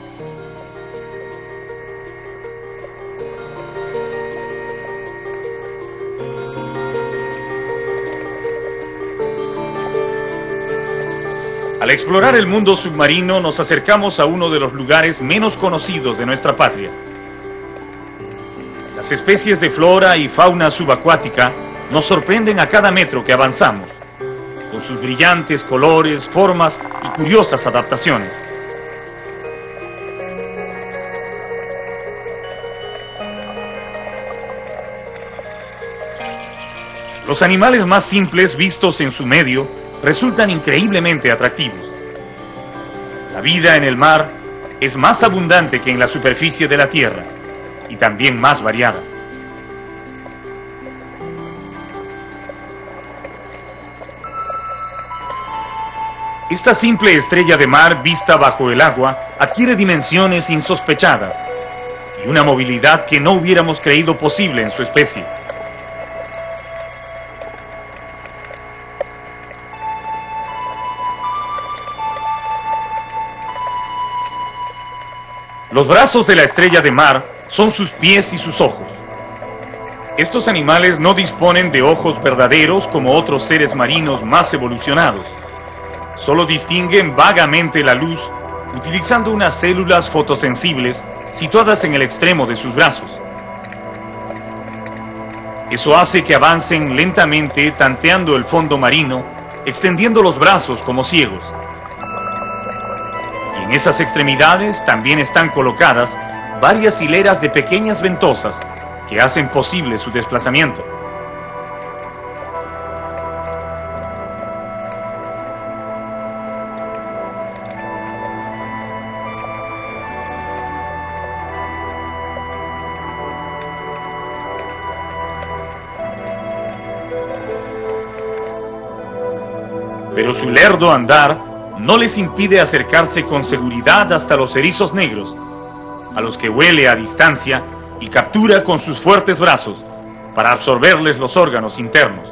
Al explorar el mundo submarino nos acercamos a uno de los lugares menos conocidos de nuestra patria. Las especies de flora y fauna subacuática nos sorprenden a cada metro que avanzamos, con sus brillantes colores, formas y curiosas adaptaciones. Los animales más simples vistos en su medio resultan increíblemente atractivos. La vida en el mar es más abundante que en la superficie de la tierra y también más variada. Esta simple estrella de mar vista bajo el agua adquiere dimensiones insospechadas y una movilidad que no hubiéramos creído posible en su especie. Los brazos de la estrella de mar son sus pies y sus ojos. Estos animales no disponen de ojos verdaderos como otros seres marinos más evolucionados. Solo distinguen vagamente la luz utilizando unas células fotosensibles situadas en el extremo de sus brazos. Eso hace que avancen lentamente tanteando el fondo marino, extendiendo los brazos como ciegos. Y en esas extremidades también están colocadas varias hileras de pequeñas ventosas que hacen posible su desplazamiento. Pero su lerdo andar no les impide acercarse con seguridad hasta los erizos negros, a los que huele a distancia y captura con sus fuertes brazos para absorberles los órganos internos.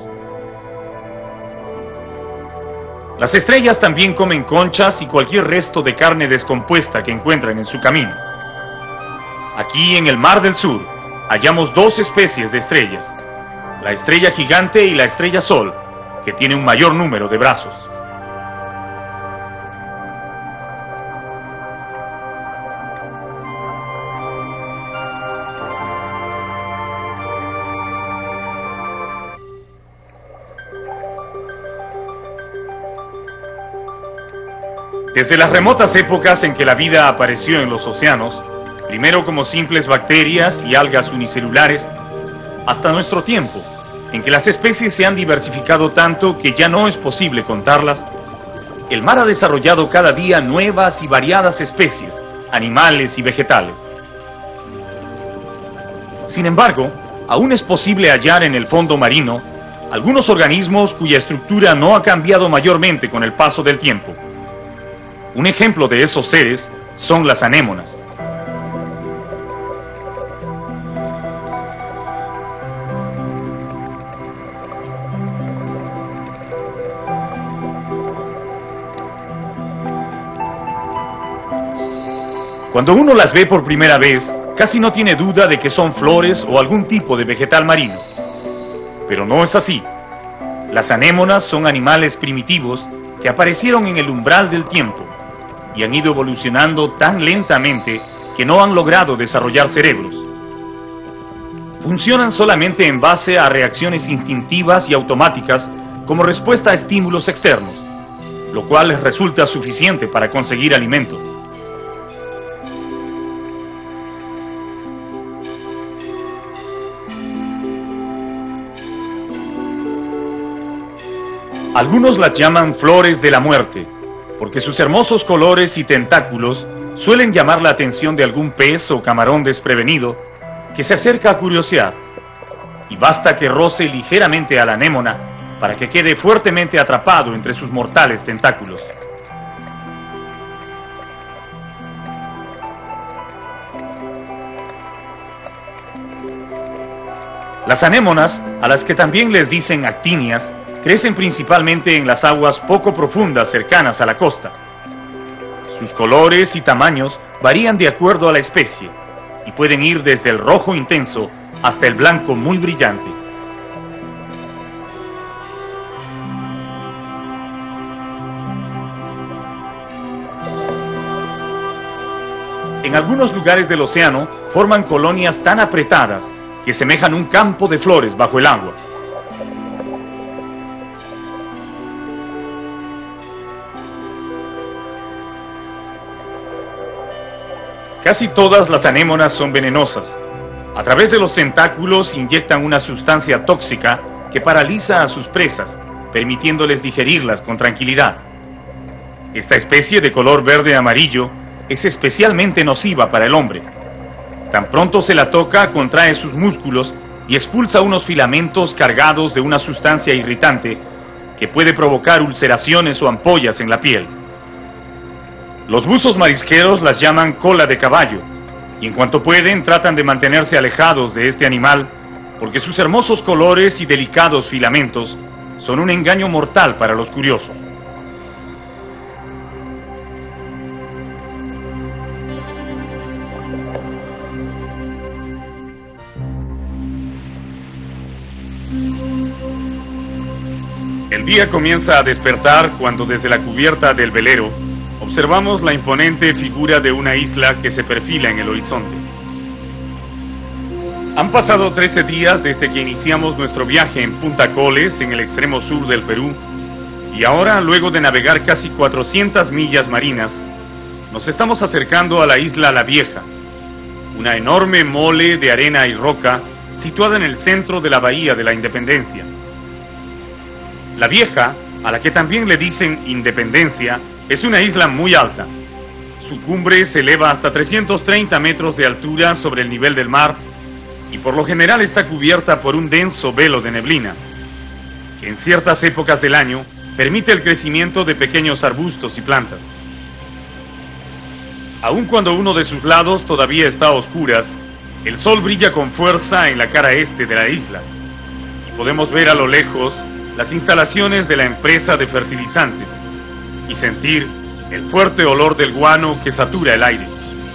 Las estrellas también comen conchas y cualquier resto de carne descompuesta que encuentran en su camino. Aquí en el Mar del Sur hallamos dos especies de estrellas, la estrella gigante y la estrella Sol, que tiene un mayor número de brazos. Desde las remotas épocas en que la vida apareció en los océanos, primero como simples bacterias y algas unicelulares, hasta nuestro tiempo, en que las especies se han diversificado tanto que ya no es posible contarlas, el mar ha desarrollado cada día nuevas y variadas especies, animales y vegetales. Sin embargo, aún es posible hallar en el fondo marino algunos organismos cuya estructura no ha cambiado mayormente con el paso del tiempo. Un ejemplo de esos seres son las anémonas. Cuando uno las ve por primera vez, casi no tiene duda de que son flores o algún tipo de vegetal marino. Pero no es así. Las anémonas son animales primitivos que aparecieron en el umbral del tiempo y han ido evolucionando tan lentamente que no han logrado desarrollar cerebros. Funcionan solamente en base a reacciones instintivas y automáticas como respuesta a estímulos externos, lo cual les resulta suficiente para conseguir alimento. Algunos las llaman flores de la muerte, porque sus hermosos colores y tentáculos suelen llamar la atención de algún pez o camarón desprevenido que se acerca a curiosear, y basta que roce ligeramente a la anémona para que quede fuertemente atrapado entre sus mortales tentáculos. Las anémonas, a las que también les dicen actinias, crecen principalmente en las aguas poco profundas cercanas a la costa. Sus colores y tamaños varían de acuerdo a la especie y pueden ir desde el rojo intenso hasta el blanco muy brillante. En algunos lugares del océano forman colonias tan apretadas que semejan un campo de flores bajo el agua. Casi todas las anémonas son venenosas. A través de los tentáculos inyectan una sustancia tóxica que paraliza a sus presas, permitiéndoles digerirlas con tranquilidad. Esta especie de color verde-amarillo es especialmente nociva para el hombre. Tan pronto se la toca, contrae sus músculos y expulsa unos filamentos cargados de una sustancia irritante que puede provocar ulceraciones o ampollas en la piel. Los buzos marisqueros las llaman cola de caballo, y en cuanto pueden tratan de mantenerse alejados de este animal, porque sus hermosos colores y delicados filamentos son un engaño mortal para los curiosos. El día comienza a despertar cuando desde la cubierta del velero observamos la imponente figura de una isla que se perfila en el horizonte. Han pasado 13 días desde que iniciamos nuestro viaje en Punta Coles, en el extremo sur del Perú, y ahora, luego de navegar casi 400 millas marinas, nos estamos acercando a la isla La Vieja, una enorme mole de arena y roca situada en el centro de la bahía de la Independencia. La Vieja, a la que también le dicen Independencia, es una isla muy alta. Su cumbre se eleva hasta 330 metros de altura sobre el nivel del mar y por lo general está cubierta por un denso velo de neblina, que en ciertas épocas del año permite el crecimiento de pequeños arbustos y plantas. Aun cuando uno de sus lados todavía está a oscuras, el sol brilla con fuerza en la cara este de la isla y podemos ver a lo lejos las instalaciones de la empresa de fertilizantes y sentir el fuerte olor del guano que satura el aire.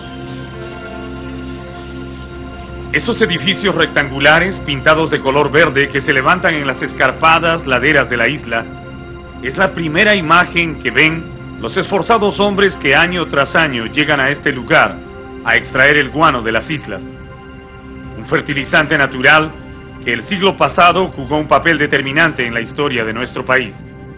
Esos edificios rectangulares pintados de color verde que se levantan en las escarpadas laderas de la isla es la primera imagen que ven los esforzados hombres que año tras año llegan a este lugar a extraer el guano de las islas, un fertilizante natural que el siglo pasado jugó un papel determinante en la historia de nuestro país.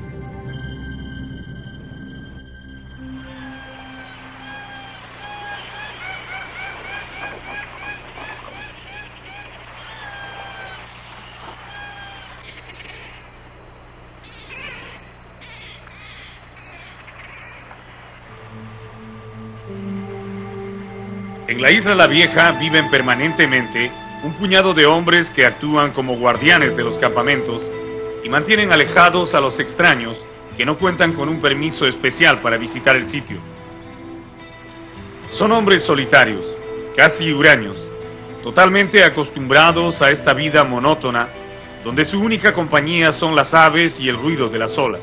En la isla La Vieja viven permanentemente un puñado de hombres que actúan como guardianes de los campamentos y mantienen alejados a los extraños que no cuentan con un permiso especial para visitar el sitio. Son hombres solitarios, casi huraños, totalmente acostumbrados a esta vida monótona, donde su única compañía son las aves y el ruido de las olas.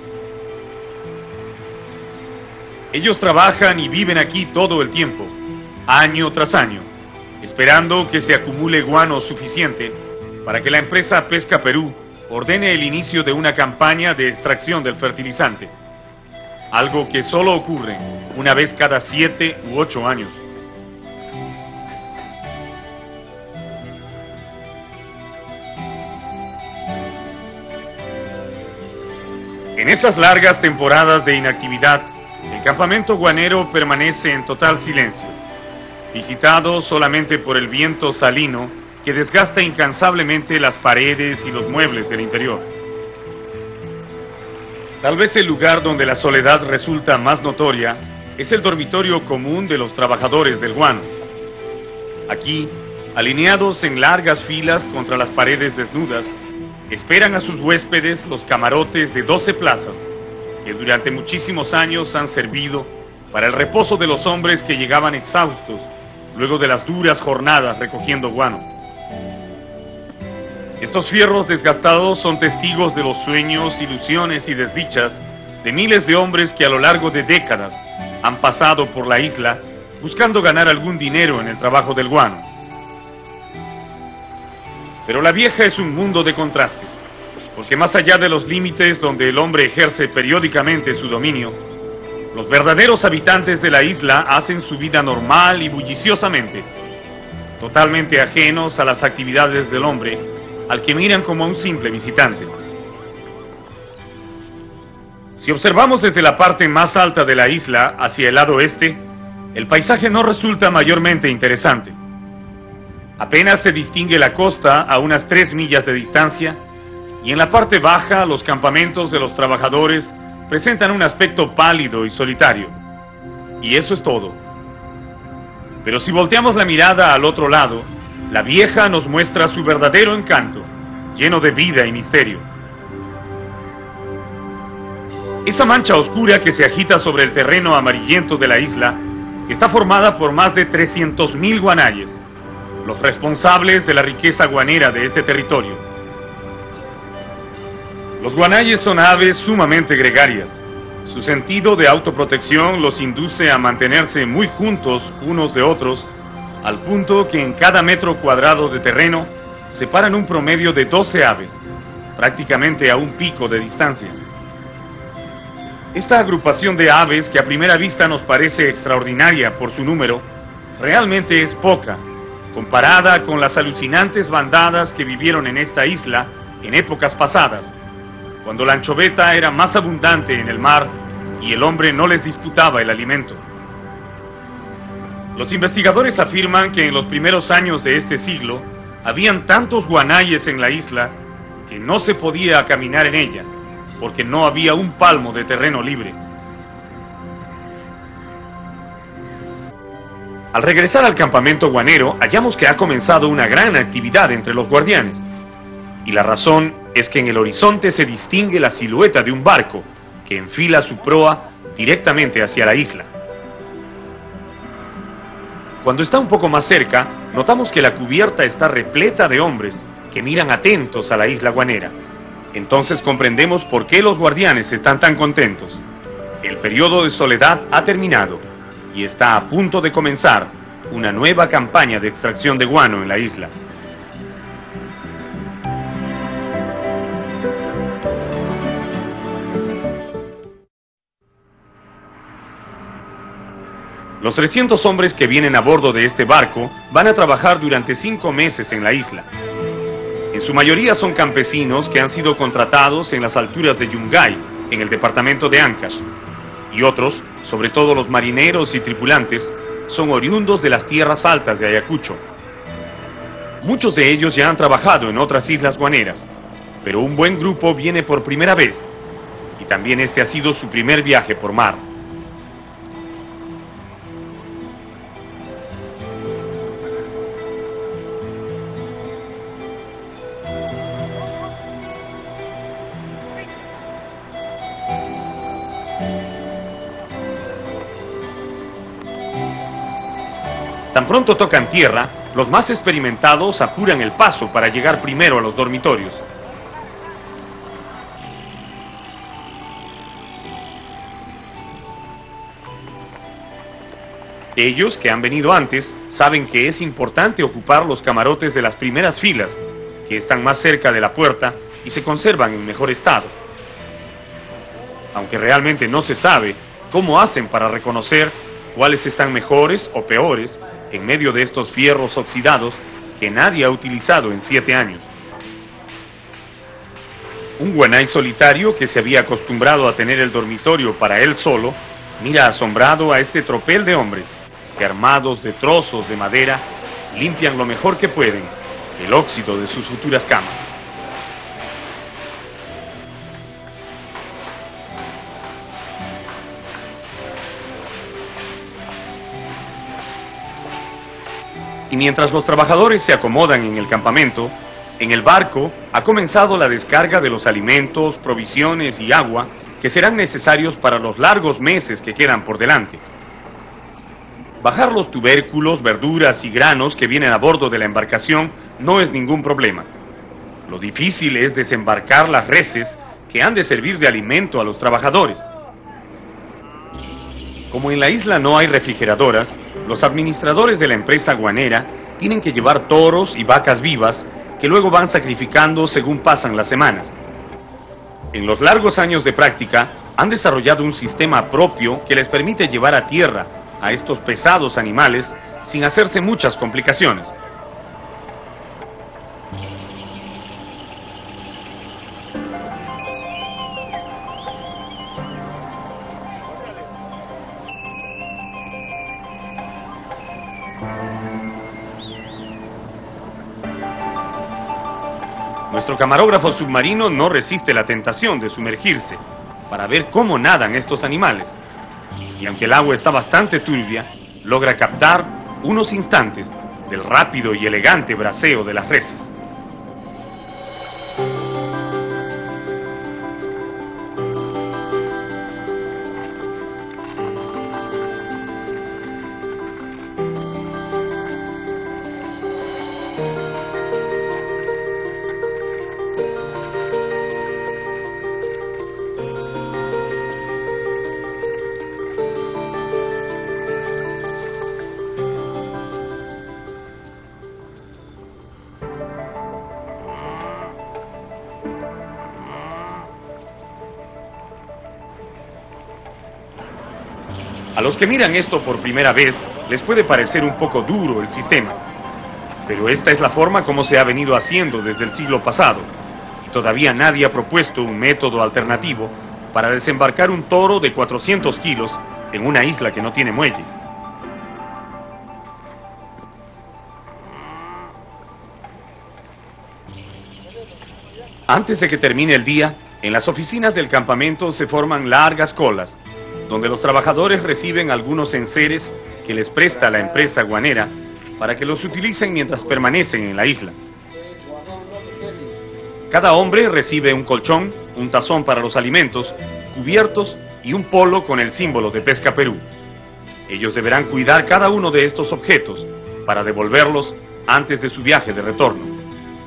Ellos trabajan y viven aquí todo el tiempo, año tras año, esperando que se acumule guano suficiente para que la empresa Pesca Perú ordene el inicio de una campaña de extracción del fertilizante, algo que solo ocurre una vez cada 7 u 8 años. En esas largas temporadas de inactividad, el campamento guanero permanece en total silencio, visitado solamente por el viento salino que desgasta incansablemente las paredes y los muebles del interior. Tal vez el lugar donde la soledad resulta más notoria es el dormitorio común de los trabajadores del guano. Aquí, alineados en largas filas contra las paredes desnudas, esperan a sus huéspedes los camarotes de 12 plazas, que durante muchísimos años han servido para el reposo de los hombres que llegaban exhaustos luego de las duras jornadas recogiendo guano. Estos fierros desgastados son testigos de los sueños, ilusiones y desdichas de miles de hombres que a lo largo de décadas han pasado por la isla buscando ganar algún dinero en el trabajo del guano. Pero La Vieja es un mundo de contrastes, porque más allá de los límites donde el hombre ejerce periódicamente su dominio, los verdaderos habitantes de la isla hacen su vida normal y bulliciosamente, totalmente ajenos a las actividades del hombre, al que miran como a un simple visitante. Si observamos desde la parte más alta de la isla hacia el lado oeste, el paisaje no resulta mayormente interesante. Apenas se distingue la costa a unas 3 millas de distancia, y en la parte baja los campamentos de los trabajadores presentan un aspecto pálido y solitario. Y eso es todo. Pero si volteamos la mirada al otro lado, La Vieja nos muestra su verdadero encanto, lleno de vida y misterio. Esa mancha oscura que se agita sobre el terreno amarillento de la isla está formada por más de 300.000 guanayes, los responsables de la riqueza guanera de este territorio. Los guanayes son aves sumamente gregarias. Su sentido de autoprotección los induce a mantenerse muy juntos unos de otros, al punto que en cada metro cuadrado de terreno separan un promedio de 12 aves, prácticamente a un pico de distancia. Esta agrupación de aves, que a primera vista nos parece extraordinaria por su número, realmente es poca, comparada con las alucinantes bandadas que vivieron en esta isla en épocas pasadas, cuando la anchoveta era más abundante en el mar y el hombre no les disputaba el alimento. Los investigadores afirman que en los primeros años de este siglo habían tantos guanayes en la isla que no se podía caminar en ella, porque no había un palmo de terreno libre. Al regresar al campamento guanero, hallamos que ha comenzado una gran actividad entre los guardianes. Y la razón es que en el horizonte se distingue la silueta de un barco que enfila su proa directamente hacia la isla. Cuando está un poco más cerca, notamos que la cubierta está repleta de hombres que miran atentos a la isla guanera. Entonces comprendemos por qué los guardianes están tan contentos. El periodo de soledad ha terminado y está a punto de comenzar una nueva campaña de extracción de guano en la isla. Los 300 hombres que vienen a bordo de este barco van a trabajar durante 5 meses en la isla. En su mayoría son campesinos que han sido contratados en las alturas de Yungay, en el departamento de Ancash, y otros, sobre todo los marineros y tripulantes, son oriundos de las tierras altas de Ayacucho. Muchos de ellos ya han trabajado en otras islas guaneras, pero un buen grupo viene por primera vez, y también este ha sido su primer viaje por mar. Tan pronto tocan tierra, los más experimentados apuran el paso para llegar primero a los dormitorios. Ellos, que han venido antes, saben que es importante ocupar los camarotes de las primeras filas, que están más cerca de la puerta y se conservan en mejor estado. Aunque realmente no se sabe cómo hacen para reconocer cuáles están mejores o peores en medio de estos fierros oxidados que nadie ha utilizado en 7 años. Un guanay solitario que se había acostumbrado a tener el dormitorio para él solo, mira asombrado a este tropel de hombres que, armados de trozos de madera, limpian lo mejor que pueden el óxido de sus futuras camas. Y mientras los trabajadores se acomodan en el campamento, en el barco ha comenzado la descarga de los alimentos, provisiones y agua que serán necesarios para los largos meses que quedan por delante. Bajar los tubérculos, verduras y granos que vienen a bordo de la embarcación no es ningún problema. Lo difícil es desembarcar las reses que han de servir de alimento a los trabajadores. Como en la isla no hay refrigeradoras, los administradores de la empresa guanera tienen que llevar toros y vacas vivas que luego van sacrificando según pasan las semanas. En los largos años de práctica han desarrollado un sistema propio que les permite llevar a tierra a estos pesados animales sin hacerse muchas complicaciones. Nuestro camarógrafo submarino no resiste la tentación de sumergirse para ver cómo nadan estos animales. Y aunque el agua está bastante turbia, logra captar unos instantes del rápido y elegante braceo de las reses. A los que miran esto por primera vez, les puede parecer un poco duro el sistema. Pero esta es la forma como se ha venido haciendo desde el siglo pasado. Y todavía nadie ha propuesto un método alternativo para desembarcar un toro de 400 kilos en una isla que no tiene muelle. Antes de que termine el día, en las oficinas del campamento se forman largas colas, donde los trabajadores reciben algunos enseres que les presta la empresa guanera para que los utilicen mientras permanecen en la isla. Cada hombre recibe un colchón, un tazón para los alimentos, cubiertos y un polo con el símbolo de Pesca Perú. Ellos deberán cuidar cada uno de estos objetos para devolverlos antes de su viaje de retorno.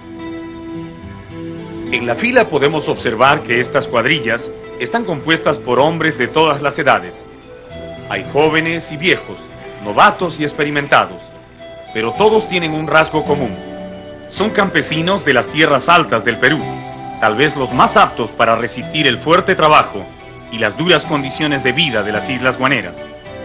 En la fila podemos observar que estas cuadrillas están compuestas por hombres de todas las edades. Hay jóvenes y viejos, novatos y experimentados, pero todos tienen un rasgo común. Son campesinos de las tierras altas del Perú, tal vez los más aptos para resistir el fuerte trabajo y las duras condiciones de vida de las islas guaneras.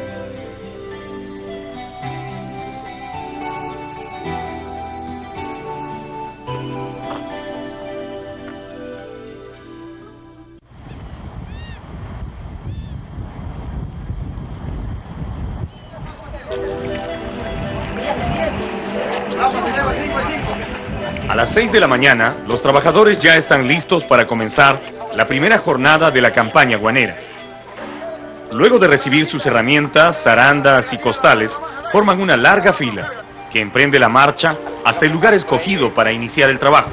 A las 6 de la mañana, los trabajadores ya están listos para comenzar la primera jornada de la campaña guanera. Luego de recibir sus herramientas, zarandas y costales, forman una larga fila que emprende la marcha hasta el lugar escogido para iniciar el trabajo.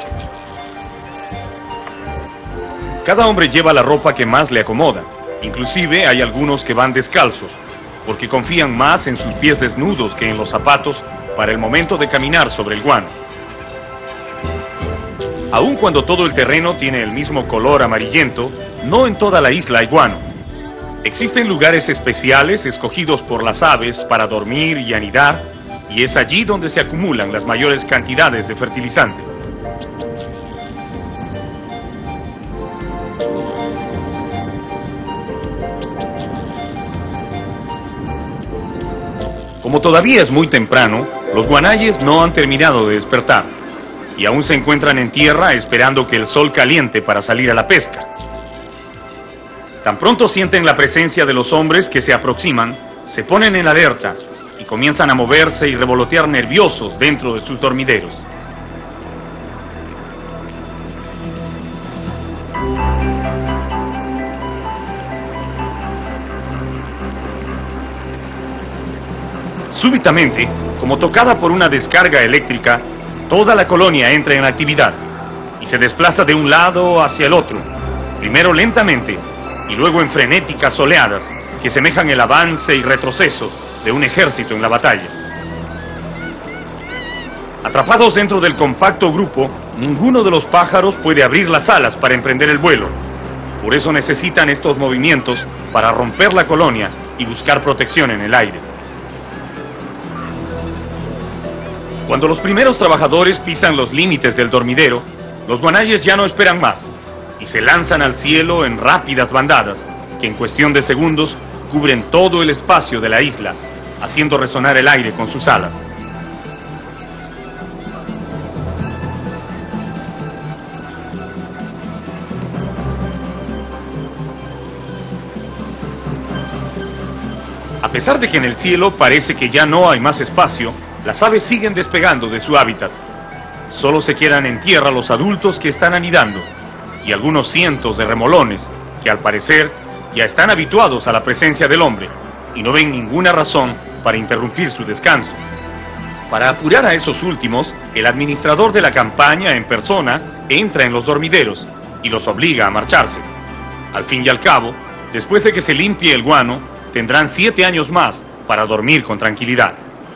Cada hombre lleva la ropa que más le acomoda, inclusive hay algunos que van descalzos, porque confían más en sus pies desnudos que en los zapatos para el momento de caminar sobre el guano. Aun cuando todo el terreno tiene el mismo color amarillento, no en toda la isla hay guano. Existen lugares especiales escogidos por las aves para dormir y anidar, y es allí donde se acumulan las mayores cantidades de fertilizante. Como todavía es muy temprano, los guanayes no han terminado de despertar y aún se encuentran en tierra esperando que el sol caliente para salir a la pesca. Tan pronto sienten la presencia de los hombres que se aproximan, se ponen en alerta y comienzan a moverse y revolotear nerviosos dentro de sus dormideros. Súbitamente, como tocada por una descarga eléctrica, toda la colonia entra en actividad y se desplaza de un lado hacia el otro, primero lentamente y luego en frenéticas oleadas que semejan el avance y retroceso de un ejército en la batalla. Atrapados dentro del compacto grupo, ninguno de los pájaros puede abrir las alas para emprender el vuelo. Por eso necesitan estos movimientos para romper la colonia y buscar protección en el aire. Cuando los primeros trabajadores pisan los límites del dormidero, los guanayes ya no esperan más y se lanzan al cielo en rápidas bandadas que en cuestión de segundos cubren todo el espacio de la isla, haciendo resonar el aire con sus alas. A pesar de que en el cielo parece que ya no hay más espacio, las aves siguen despegando de su hábitat. Solo se quedan en tierra los adultos que están anidando y algunos cientos de remolones que al parecer ya están habituados a la presencia del hombre y no ven ninguna razón para interrumpir su descanso. Para apurar a esos últimos, el administrador de la campaña en persona entra en los dormideros y los obliga a marcharse. Al fin y al cabo, después de que se limpie el guano, tendrán 7 años más para dormir con tranquilidad.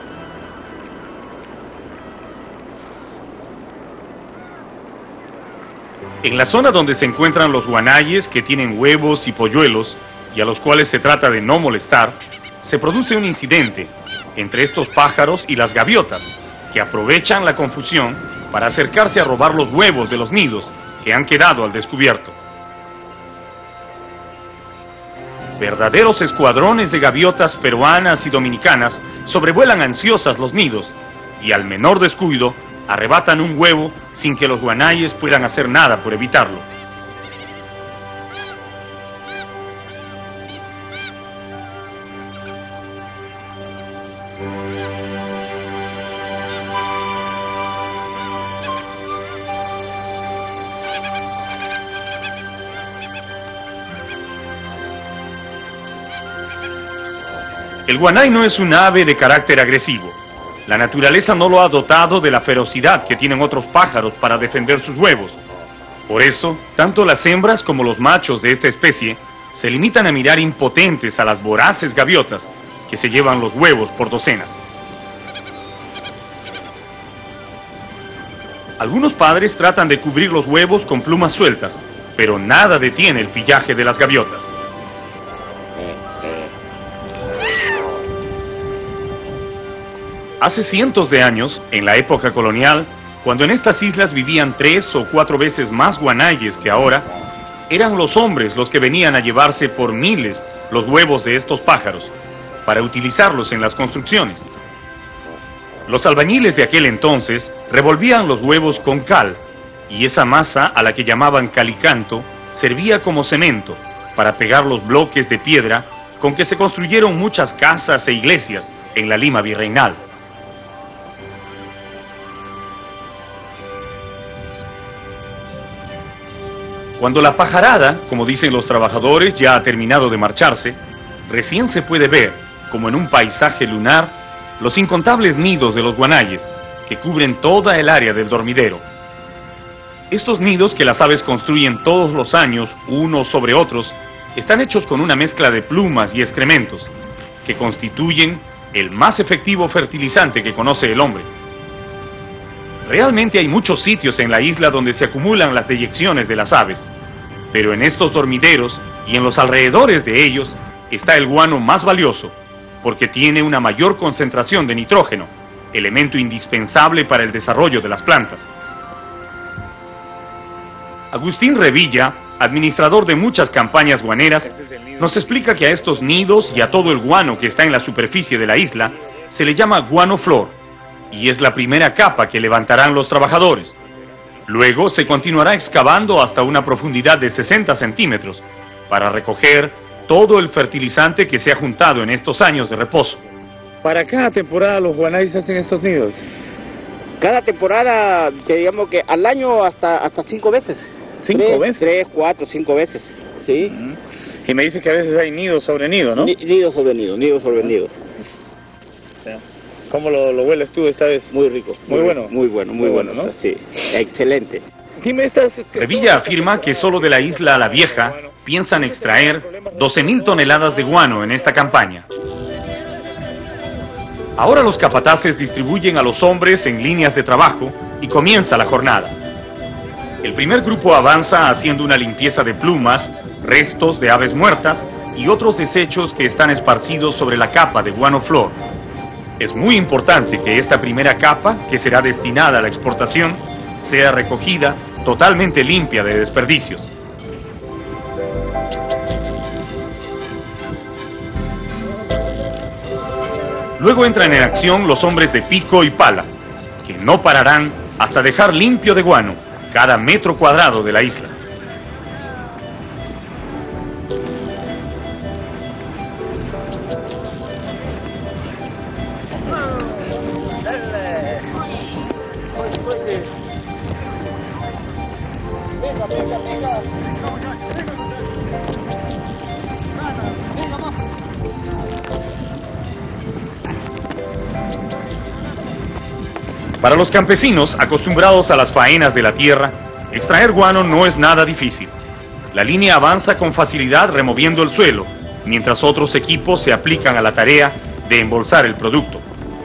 En la zona donde se encuentran los guanayes que tienen huevos y polluelos y a los cuales se trata de no molestar, se produce un incidente entre estos pájaros y las gaviotas, que aprovechan la confusión para acercarse a robar los huevos de los nidos que han quedado al descubierto. verdaderos escuadrones de gaviotas peruanas y dominicanas sobrevuelan ansiosas los nidos y al menor descuido arrebatan un huevo sin que los guanayes puedan hacer nada por evitarlo. El guanay no es un ave de carácter agresivo. La naturaleza no lo ha dotado de la ferocidad que tienen otros pájaros para defender sus huevos. Por eso, tanto las hembras como los machos de esta especie se limitan a mirar impotentes a las voraces gaviotas que se llevan los huevos por docenas. Algunos padres tratan de cubrir los huevos con plumas sueltas, pero nada detiene el pillaje de las gaviotas. Hace cientos de años, en la época colonial, cuando en estas islas vivían 3 o 4 veces más guanayes que ahora, eran los hombres los que venían a llevarse por miles los huevos de estos pájaros, para utilizarlos en las construcciones. Los albañiles de aquel entonces revolvían los huevos con cal, y esa masa, a la que llamaban calicanto, servía como cemento para pegar los bloques de piedra con que se construyeron muchas casas e iglesias en la Lima virreinal. Cuando la pajarada, como dicen los trabajadores, ya ha terminado de marcharse, recién se puede ver, como en un paisaje lunar, los incontables nidos de los guanayes, que cubren toda el área del dormidero. Estos nidos que las aves construyen todos los años, unos sobre otros, están hechos con una mezcla de plumas y excrementos, que constituyen el más efectivo fertilizante que conoce el hombre. Realmente hay muchos sitios en la isla donde se acumulan las deyecciones de las aves, pero en estos dormideros y en los alrededores de ellos está el guano más valioso, porque tiene una mayor concentración de nitrógeno, elemento indispensable para el desarrollo de las plantas. Agustín Revilla, administrador de muchas campañas guaneras, nos explica que a estos nidos y a todo el guano que está en la superficie de la isla se le llama guano flor, y es la primera capa que levantarán los trabajadores. Luego se continuará excavando hasta una profundidad de 60 centímetros para recoger todo el fertilizante que se ha juntado en estos años de reposo. ¿Para cada temporada los guanayes hacen estos nidos? Cada temporada, que digamos que al año hasta 5 veces. ¿5 veces? 3, 4, 5 veces, sí. Y me dice que a veces hay nido sobre nido, ¿no? Nido sobre nido, nido sobre nido. ¿Cómo lo hueles tú esta vez? Muy rico. Muy bueno. Muy bueno, muy bueno, ¿no? Sí, excelente. Dime Revilla afirma que solo de la isla La Vieja piensan extraer 12.000 toneladas de guano en esta campaña. Ahora los capataces distribuyen a los hombres en líneas de trabajo y comienza la jornada. El primer grupo avanza haciendo una limpieza de plumas, restos de aves muertas y otros desechos que están esparcidos sobre la capa de guano flor. Es muy importante que esta primera capa, que será destinada a la exportación, sea recogida totalmente limpia de desperdicios. Luego entran en acción los hombres de pico y pala, que no pararán hasta dejar limpio de guano cada metro cuadrado de la isla. Para los campesinos, acostumbrados a las faenas de la tierra, extraer guano no es nada difícil. La línea avanza con facilidad removiendo el suelo, mientras otros equipos se aplican a la tarea de embolsar el producto.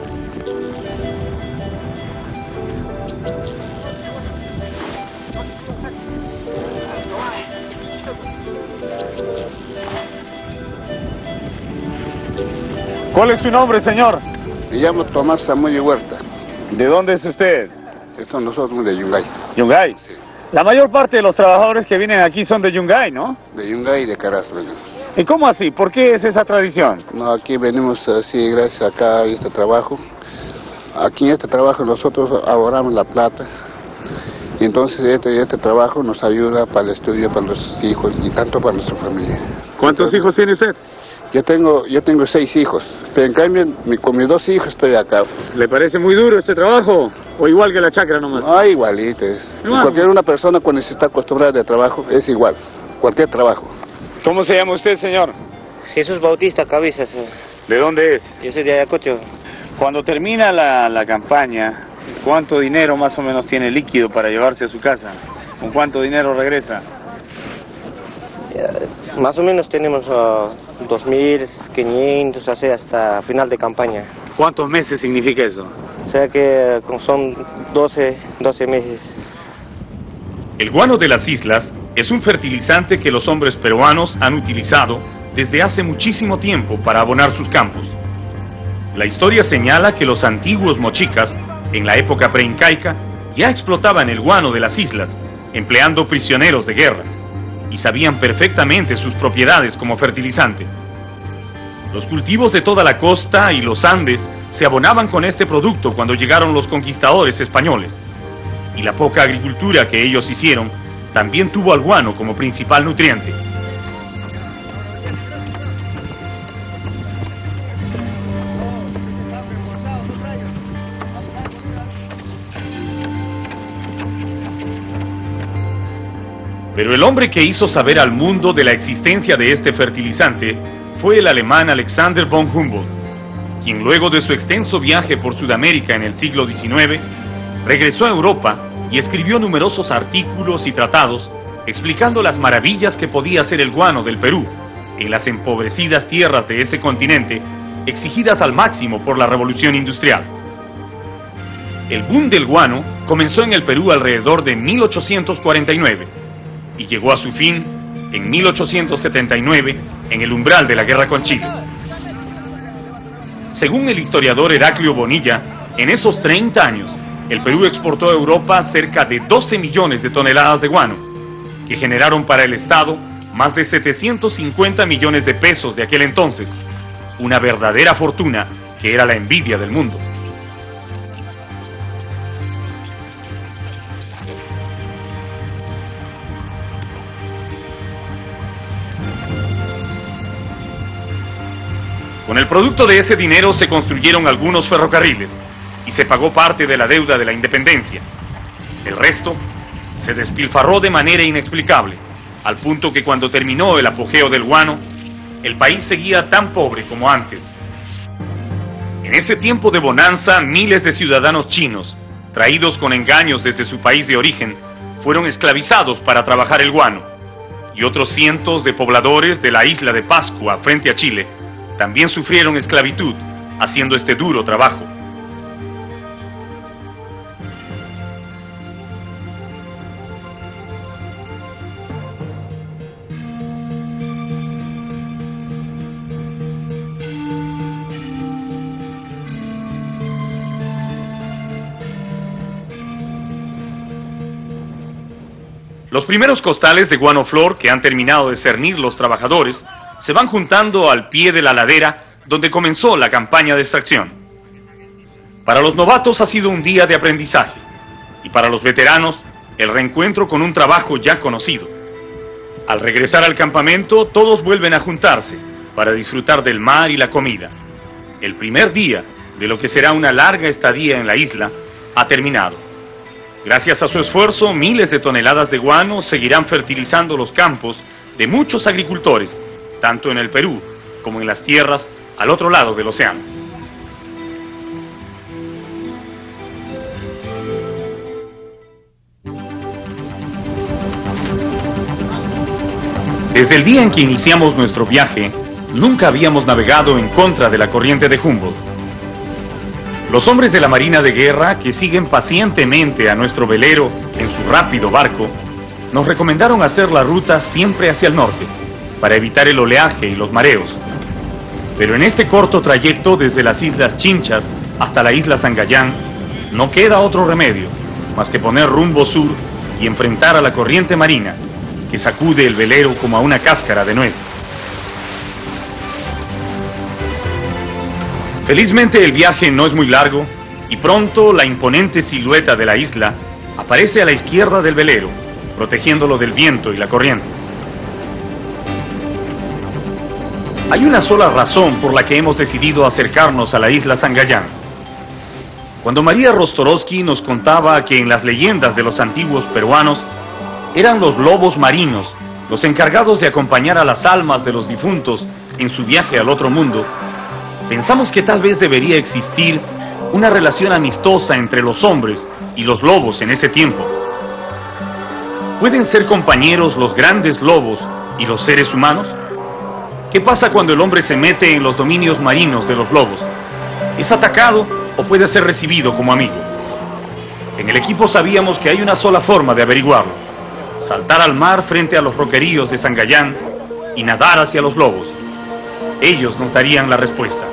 ¿Cuál es su nombre, señor? Me llamo Tomás Samuel Huerta. ¿De dónde es usted? Estos nosotros de Yungay. Yungay. Sí. La mayor parte de los trabajadores que vienen aquí son de Yungay, ¿no? De Yungay y de Carazo venimos. ¿Y cómo así? ¿Por qué es esa tradición? No, aquí venimos así gracias acá a este trabajo. Aquí en este trabajo nosotros ahorramos la plata. Y entonces este trabajo nos ayuda para el estudio, para los hijos y tanto para nuestra familia. ¿Cuántos hijos tiene usted? Yo tengo 6 hijos, pero en cambio con mis 2 hijos estoy acá. ¿Le parece muy duro este trabajo? ¿O igual que la chacra nomás? No, igualito es. Cualquier una persona cuando se está acostumbrada de trabajo es igual, cualquier trabajo. ¿Cómo se llama usted, señor? Jesús Bautista Cabezas. ¿De dónde es? Yo soy de Ayacucho. Cuando termina la campaña, ¿cuánto dinero más o menos tiene líquido para llevarse a su casa? ¿Con cuánto dinero regresa? Más o menos tenemos 2.500, así hasta final de campaña. ¿Cuántos meses significa eso? O sea que son 12 meses. El guano de las islas es un fertilizante que los hombres peruanos han utilizado desde hace muchísimo tiempo para abonar sus campos. La historia señala que los antiguos mochicas, en la época preincaica, ya explotaban el guano de las islas, empleando prisioneros de guerra, y sabían perfectamente sus propiedades como fertilizante. Los cultivos de toda la costa y los Andes se abonaban con este producto cuando llegaron los conquistadores españoles, y la poca agricultura que ellos hicieron también tuvo al guano como principal nutriente. Pero el hombre que hizo saber al mundo de la existencia de este fertilizante fue el alemán Alexander von Humboldt, quien luego de su extenso viaje por Sudamérica en el siglo XIX, regresó a Europa y escribió numerosos artículos y tratados explicando las maravillas que podía hacer el guano del Perú en las empobrecidas tierras de ese continente, exigidas al máximo por la revolución industrial. El boom del guano comenzó en el Perú alrededor de 1849 y llegó a su fin en 1879 en el umbral de la guerra con Chile. Según el historiador Heraclio Bonilla, en esos 30 años, el Perú exportó a Europa cerca de 12 millones de toneladas de guano, que generaron para el Estado más de 750 millones de pesos de aquel entonces, una verdadera fortuna que era la envidia del mundo. Con el producto de ese dinero se construyeron algunos ferrocarriles y se pagó parte de la deuda de la independencia. El resto se despilfarró de manera inexplicable, al punto que cuando terminó el apogeo del guano, el país seguía tan pobre como antes. En ese tiempo de bonanza, miles de ciudadanos chinos, traídos con engaños desde su país de origen, fueron esclavizados para trabajar el guano, y otros cientos de pobladores de la isla de Pascua, frente a Chile, también sufrieron esclavitud, haciendo este duro trabajo. Los primeros costales de guano flor que han terminado de cernir los trabajadores se van juntando al pie de la ladera donde comenzó la campaña de extracción. Para los novatos ha sido un día de aprendizaje y para los veteranos el reencuentro con un trabajo ya conocido. Al regresar al campamento todos vuelven a juntarse para disfrutar del mar y la comida. El primer día de lo que será una larga estadía en la isla ha terminado. Gracias a su esfuerzo, miles de toneladas de guano seguirán fertilizando los campos de muchos agricultores, tanto en el Perú como en las tierras al otro lado del océano. Desde el día en que iniciamos nuestro viaje, nunca habíamos navegado en contra de la corriente de Humboldt. Los hombres de la Marina de Guerra, que siguen pacientemente a nuestro velero en su rápido barco, nos recomendaron hacer la ruta siempre hacia el norte, para evitar el oleaje y los mareos. Pero en este corto trayecto desde las Islas Chinchas hasta la isla Sangayán, no queda otro remedio más que poner rumbo sur y enfrentar a la corriente marina, que sacude el velero como a una cáscara de nuez. Felizmente el viaje no es muy largo y pronto la imponente silueta de la isla aparece a la izquierda del velero, protegiéndolo del viento y la corriente. Hay una sola razón por la que hemos decidido acercarnos a la isla Sangayán. Cuando María Rostorovsky nos contaba que en las leyendas de los antiguos peruanos eran los lobos marinos los encargados de acompañar a las almas de los difuntos en su viaje al otro mundo, pensamos que tal vez debería existir una relación amistosa entre los hombres y los lobos en ese tiempo. ¿Pueden ser compañeros los grandes lobos y los seres humanos? ¿Qué pasa cuando el hombre se mete en los dominios marinos de los lobos? ¿Es atacado o puede ser recibido como amigo? En el equipo sabíamos que hay una sola forma de averiguarlo: saltar al mar frente a los roqueríos de Sangayán y nadar hacia los lobos. Ellos nos darían la respuesta.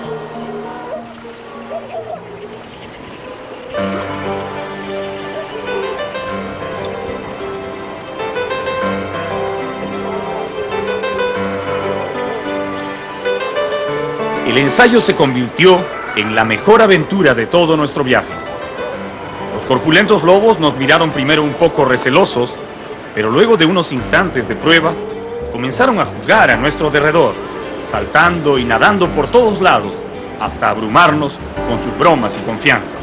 El ensayo se convirtió en la mejor aventura de todo nuestro viaje. Los corpulentos lobos nos miraron primero un poco recelosos, pero luego de unos instantes de prueba, comenzaron a jugar a nuestro derredor, saltando y nadando por todos lados, hasta abrumarnos con sus bromas y confianzas.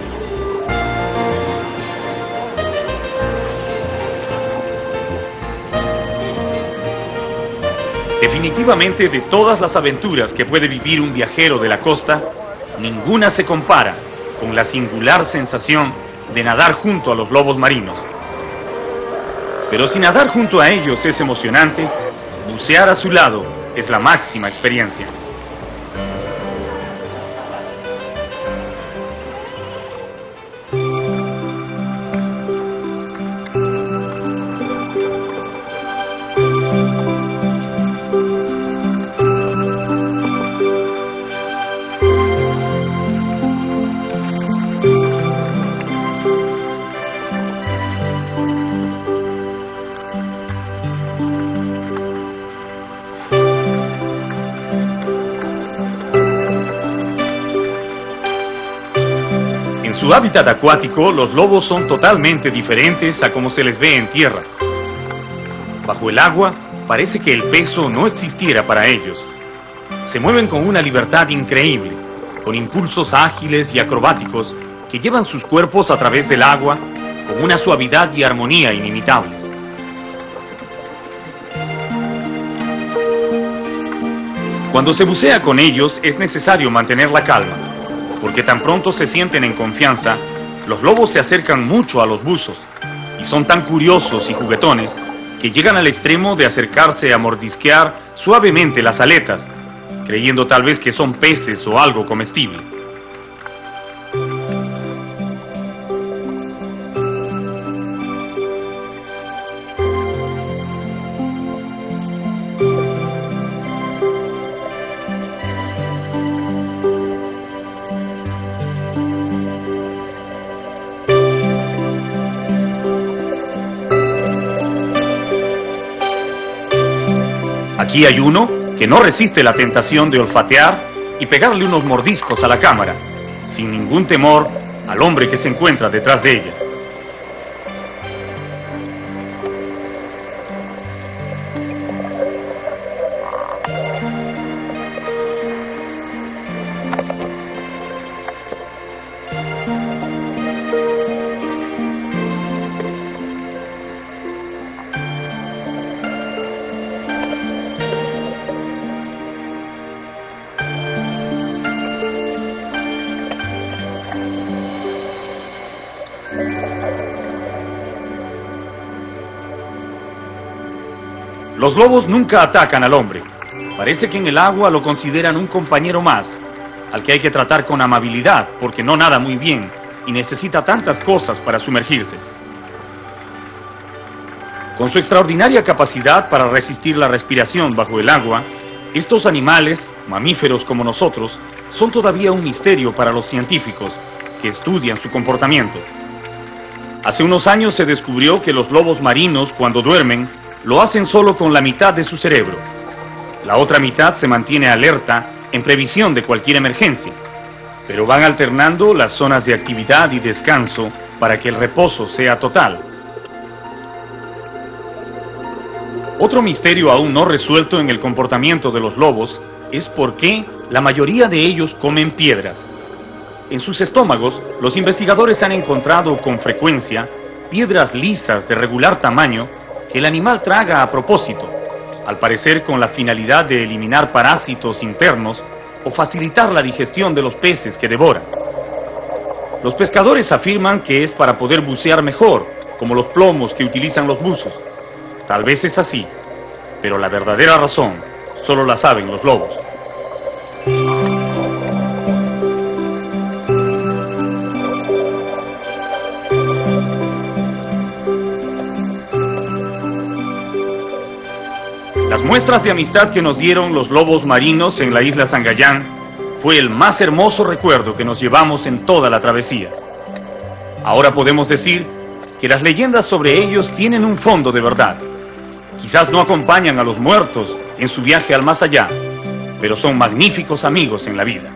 Definitivamente, de todas las aventuras que puede vivir un viajero de la costa, ninguna se compara con la singular sensación de nadar junto a los lobos marinos. Pero si nadar junto a ellos es emocionante, bucear a su lado es la máxima experiencia. En su hábitat acuático, los lobos son totalmente diferentes a como se les ve en tierra. Bajo el agua, parece que el peso no existiera para ellos. Se mueven con una libertad increíble, con impulsos ágiles y acrobáticos que llevan sus cuerpos a través del agua con una suavidad y armonía inimitables. Cuando se bucea con ellos es necesario mantener la calma, porque tan pronto se sienten en confianza, los lobos se acercan mucho a los buzos y son tan curiosos y juguetones que llegan al extremo de acercarse a mordisquear suavemente las aletas, creyendo tal vez que son peces o algo comestible. Aquí hay uno que no resiste la tentación de olfatear y pegarle unos mordiscos a la cámara, sin ningún temor al hombre que se encuentra detrás de ella. Los lobos nunca atacan al hombre. Parece que en el agua lo consideran un compañero más, al que hay que tratar con amabilidad porque no nada muy bien y necesita tantas cosas para sumergirse. Con su extraordinaria capacidad para resistir la respiración bajo el agua, estos animales, mamíferos como nosotros, son todavía un misterio para los científicos que estudian su comportamiento. Hace unos años se descubrió que los lobos marinos, cuando duermen, lo hacen solo con la mitad de su cerebro. La otra mitad se mantiene alerta en previsión de cualquier emergencia, pero van alternando las zonas de actividad y descanso para que el reposo sea total. Otro misterio aún no resuelto en el comportamiento de los lobos es por qué la mayoría de ellos comen piedras. En sus estómagos, los investigadores han encontrado con frecuencia piedras lisas de regular tamaño que el animal traga a propósito, al parecer con la finalidad de eliminar parásitos internos o facilitar la digestión de los peces que devora. Los pescadores afirman que es para poder bucear mejor, como los plomos que utilizan los buzos. Tal vez es así, pero la verdadera razón solo la saben los lobos. Las muestras de amistad que nos dieron los lobos marinos en la isla Sangayán fue el más hermoso recuerdo que nos llevamos en toda la travesía. Ahora podemos decir que las leyendas sobre ellos tienen un fondo de verdad. Quizás no acompañan a los muertos en su viaje al más allá, pero son magníficos amigos en la vida.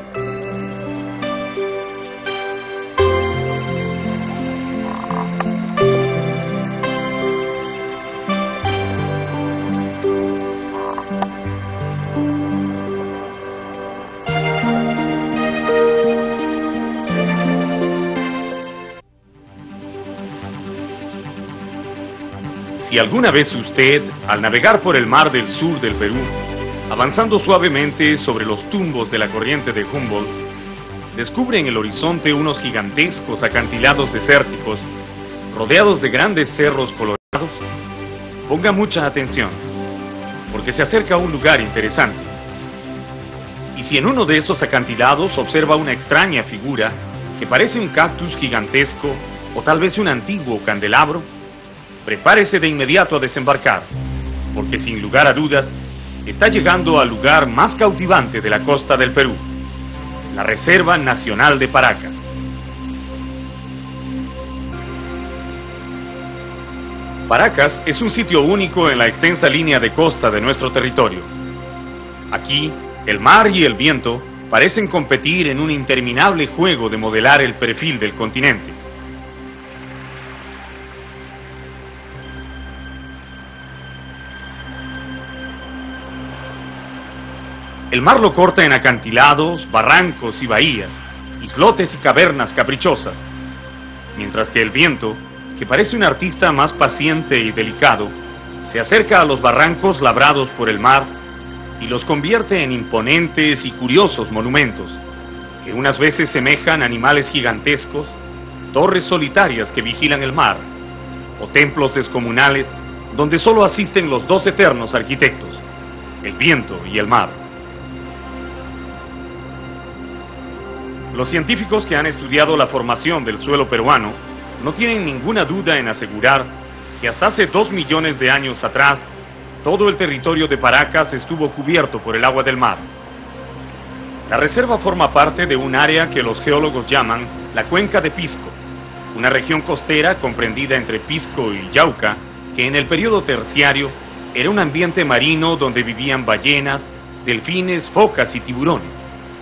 Si alguna vez usted, al navegar por el mar del sur del Perú, avanzando suavemente sobre los tumbos de la corriente de Humboldt, descubre en el horizonte unos gigantescos acantilados desérticos, rodeados de grandes cerros colorados, ponga mucha atención, porque se acerca a un lugar interesante. Y si en uno de esos acantilados observa una extraña figura que parece un cactus gigantesco o tal vez un antiguo candelabro, prepárese de inmediato a desembarcar, porque sin lugar a dudas, está llegando al lugar más cautivante de la costa del Perú, la Reserva Nacional de Paracas. Paracas es un sitio único en la extensa línea de costa de nuestro territorio. Aquí, el mar y el viento parecen competir en un interminable juego de modelar el perfil del continente. El mar lo corta en acantilados, barrancos y bahías, islotes y cavernas caprichosas, mientras que el viento, que parece un artista más paciente y delicado, se acerca a los barrancos labrados por el mar y los convierte en imponentes y curiosos monumentos, que unas veces semejan animales gigantescos, torres solitarias que vigilan el mar, o templos descomunales donde solo asisten los dos eternos arquitectos, el viento y el mar. Los científicos que han estudiado la formación del suelo peruano no tienen ninguna duda en asegurar que hasta hace 2 millones de años atrás, todo el territorio de Paracas estuvo cubierto por el agua del mar. La reserva forma parte de un área que los geólogos llaman la Cuenca de Pisco, una región costera comprendida entre Pisco y Yauca, que en el periodo terciario era un ambiente marino donde vivían ballenas, delfines, focas y tiburones.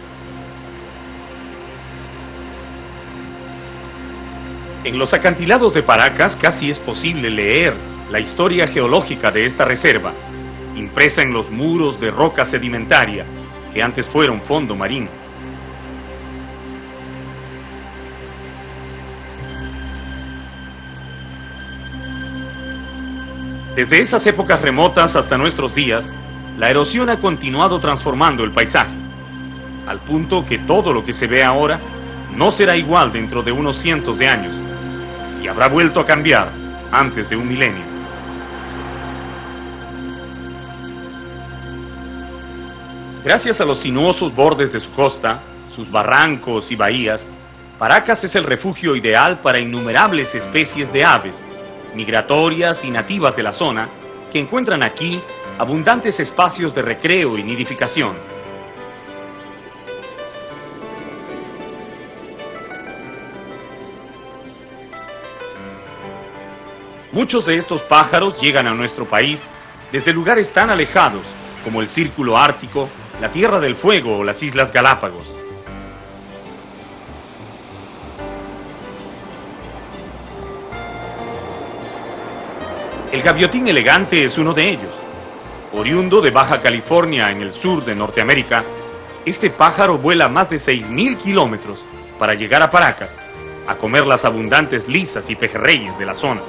En los acantilados de Paracas casi es posible leer la historia geológica de esta reserva, impresa en los muros de roca sedimentaria que antes fueron fondo marino. Desde esas épocas remotas hasta nuestros días, la erosión ha continuado transformando el paisaje, al punto que todo lo que se ve ahora no será igual dentro de unos cientos de años, y habrá vuelto a cambiar antes de un milenio. Gracias a los sinuosos bordes de su costa, sus barrancos y bahías, Paracas es el refugio ideal para innumerables especies de aves, migratorias y nativas de la zona, que encuentran aquí abundantes espacios de recreo y nidificación. Muchos de estos pájaros llegan a nuestro país desde lugares tan alejados como el Círculo Ártico la Tierra del Fuego o las Islas Galápagos. El gaviotín elegante es uno de ellos. Oriundo de Baja California, en el sur de Norteamérica, este pájaro vuela más de 6.000 kilómetros para llegar a Paracas, a comer las abundantes lisas y pejerreyes de la zona.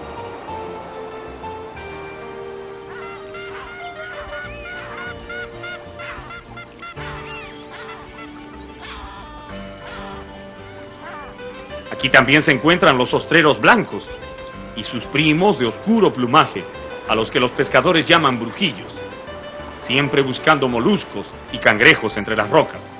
Aquí también se encuentran los ostreros blancos y sus primos de oscuro plumaje, a los que los pescadores llaman brujillos, siempre buscando moluscos y cangrejos entre las rocas.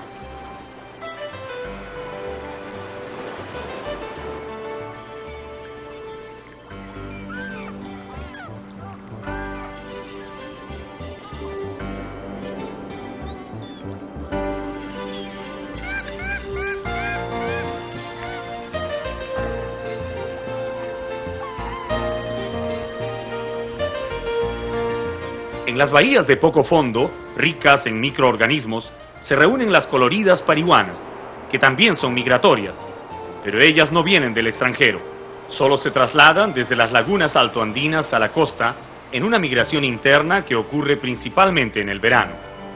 En las bahías de poco fondo, ricas en microorganismos, se reúnen las coloridas parihuanas, que también son migratorias, pero ellas no vienen del extranjero, solo se trasladan desde las lagunas altoandinas a la costa en una migración interna que ocurre principalmente en el verano.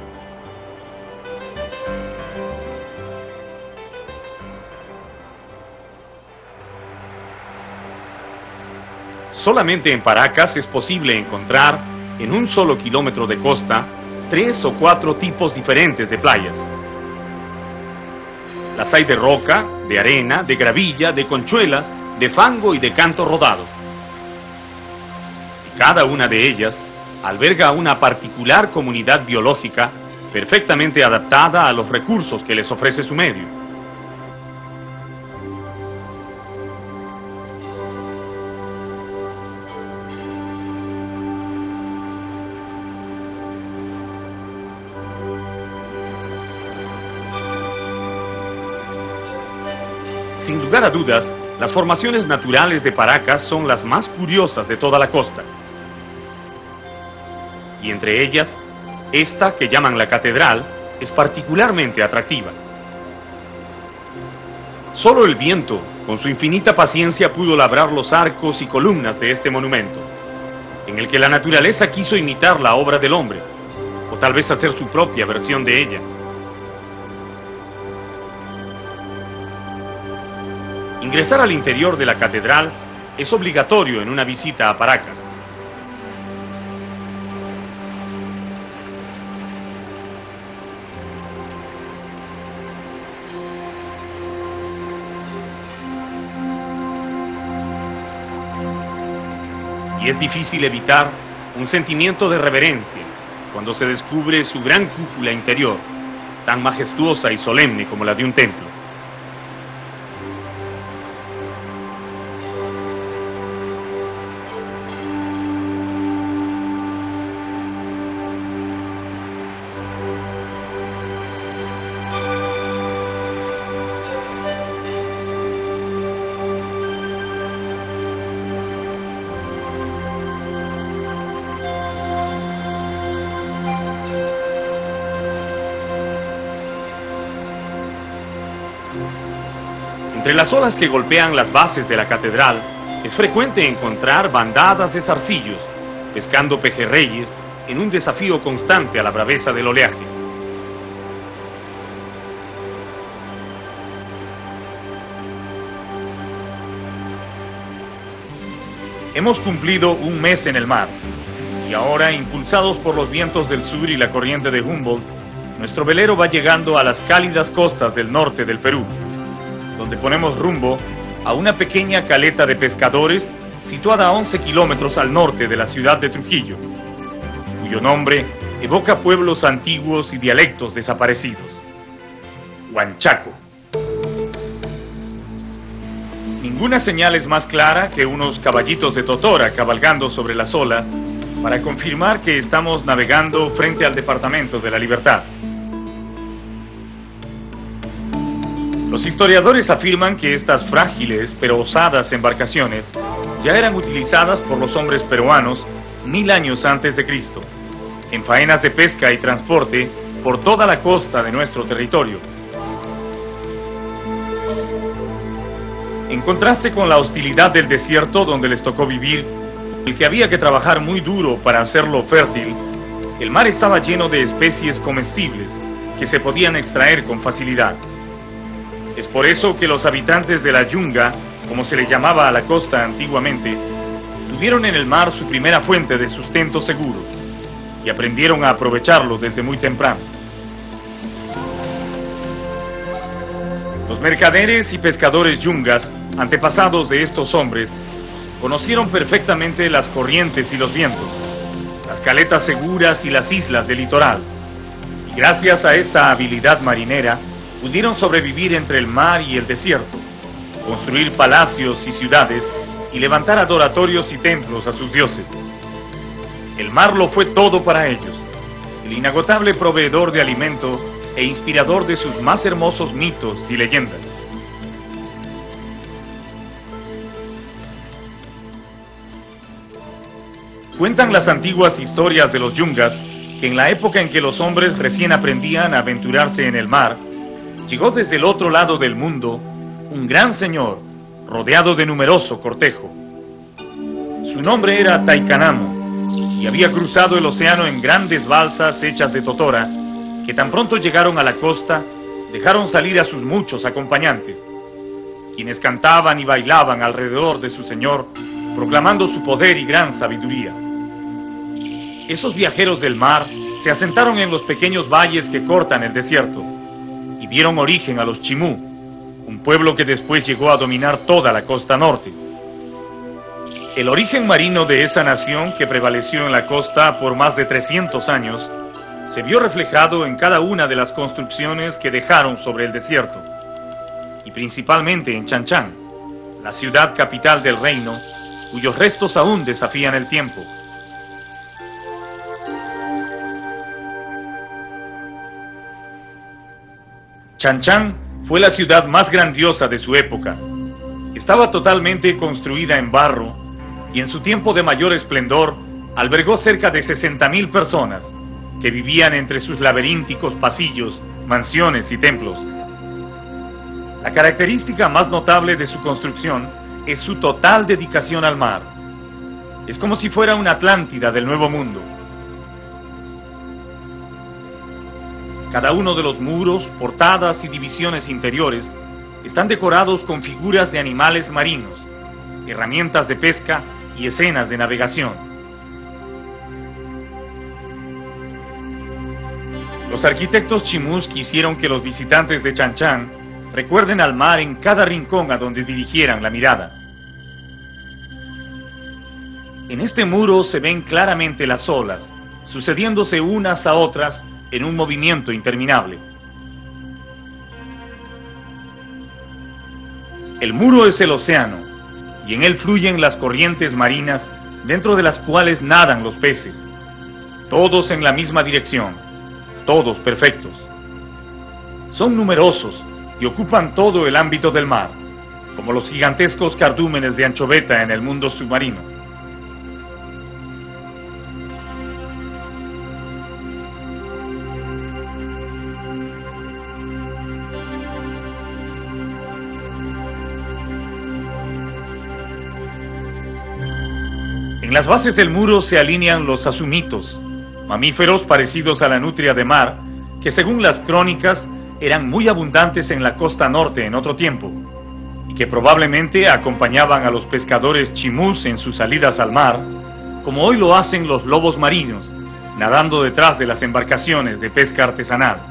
Solamente en Paracas es posible encontrar, en un solo kilómetro de costa, 3 o 4 tipos diferentes de playas. Las hay de roca, de arena, de gravilla, de conchuelas, de fango y de canto rodado. Y cada una de ellas alberga una particular comunidad biológica perfectamente adaptada a los recursos que les ofrece su medio. Sin lugar a dudas, las formaciones naturales de Paracas son las más curiosas de toda la costa. Y entre ellas, esta que llaman la Catedral es particularmente atractiva. Solo el viento, con su infinita paciencia, pudo labrar los arcos y columnas de este monumento, en el que la naturaleza quiso imitar la obra del hombre, o tal vez hacer su propia versión de ella. Ingresar al interior de la catedral es obligatorio en una visita a Paracas. Y es difícil evitar un sentimiento de reverencia cuando se descubre su gran cúpula interior, tan majestuosa y solemne como la de un templo. Entre las olas que golpean las bases de la catedral, es frecuente encontrar bandadas de zarcillos, pescando pejerreyes en un desafío constante a la braveza del oleaje. Hemos cumplido un mes en el mar, y ahora, impulsados por los vientos del sur y la corriente de Humboldt, nuestro velero va llegando a las cálidas costas del norte del Perú, donde ponemos rumbo a una pequeña caleta de pescadores situada a 11 kilómetros al norte de la ciudad de Trujillo, cuyo nombre evoca pueblos antiguos y dialectos desaparecidos: Huanchaco. Ninguna señal es más clara que unos caballitos de totora cabalgando sobre las olas para confirmar que estamos navegando frente al Departamento de la Libertad. Los historiadores afirman que estas frágiles pero osadas embarcaciones ya eran utilizadas por los hombres peruanos 1000 años antes de Cristo, en faenas de pesca y transporte por toda la costa de nuestro territorio. En contraste con la hostilidad del desierto donde les tocó vivir, el que había que trabajar muy duro para hacerlo fértil, el mar estaba lleno de especies comestibles que se podían extraer con facilidad. Es por eso que los habitantes de la yunga, como se le llamaba a la costa antiguamente, tuvieron en el mar su primera fuente de sustento seguro y aprendieron a aprovecharlo desde muy temprano. Los mercaderes y pescadores yungas, antepasados de estos hombres, conocieron perfectamente las corrientes y los vientos, las caletas seguras y las islas del litoral, y gracias a esta habilidad marinera pudieron sobrevivir entre el mar y el desierto, construir palacios y ciudades y levantar adoratorios y templos a sus dioses. El mar lo fue todo para ellos, el inagotable proveedor de alimento e inspirador de sus más hermosos mitos y leyendas. Cuentan las antiguas historias de los yungas que en la época en que los hombres recién aprendían a aventurarse en el mar, llegó desde el otro lado del mundo un gran señor rodeado de numeroso cortejo. Su nombre era Taikanamo y había cruzado el océano en grandes balsas hechas de totora que tan pronto llegaron a la costa dejaron salir a sus muchos acompañantes, quienes cantaban y bailaban alrededor de su señor, proclamando su poder y gran sabiduría. Esos viajeros del mar se asentaron en los pequeños valles que cortan el desierto y dieron origen a los Chimú, un pueblo que después llegó a dominar toda la costa norte. El origen marino de esa nación que prevaleció en la costa por más de 300 años se vio reflejado en cada una de las construcciones que dejaron sobre el desierto, y principalmente en Chanchán, la ciudad capital del reino, cuyos restos aún desafían el tiempo. Chanchán fue la ciudad más grandiosa de su época. Estaba totalmente construida en barro y en su tiempo de mayor esplendor albergó cerca de 60.000 personas que vivían entre sus laberínticos pasillos, mansiones y templos. La característica más notable de su construcción es su total dedicación al mar. Es como si fuera una Atlántida del Nuevo Mundo. Cada uno de los muros, portadas y divisiones interiores están decorados con figuras de animales marinos, herramientas de pesca y escenas de navegación. Los arquitectos chimús quisieron que los visitantes de Chanchán recuerden al mar en cada rincón a donde dirigieran la mirada. En este muro se ven claramente las olas, sucediéndose unas a otras en un movimiento interminable. El muro es el océano, y en él fluyen las corrientes marinas dentro de las cuales nadan los peces, todos en la misma dirección, todos perfectos. Son numerosos y ocupan todo el ámbito del mar, como los gigantescos cardúmenes de anchoveta en el mundo submarino. En las bases del muro se alinean los asumitos, mamíferos parecidos a la nutria de mar, que según las crónicas eran muy abundantes en la costa norte en otro tiempo, y que probablemente acompañaban a los pescadores chimús en sus salidas al mar, como hoy lo hacen los lobos marinos, nadando detrás de las embarcaciones de pesca artesanal.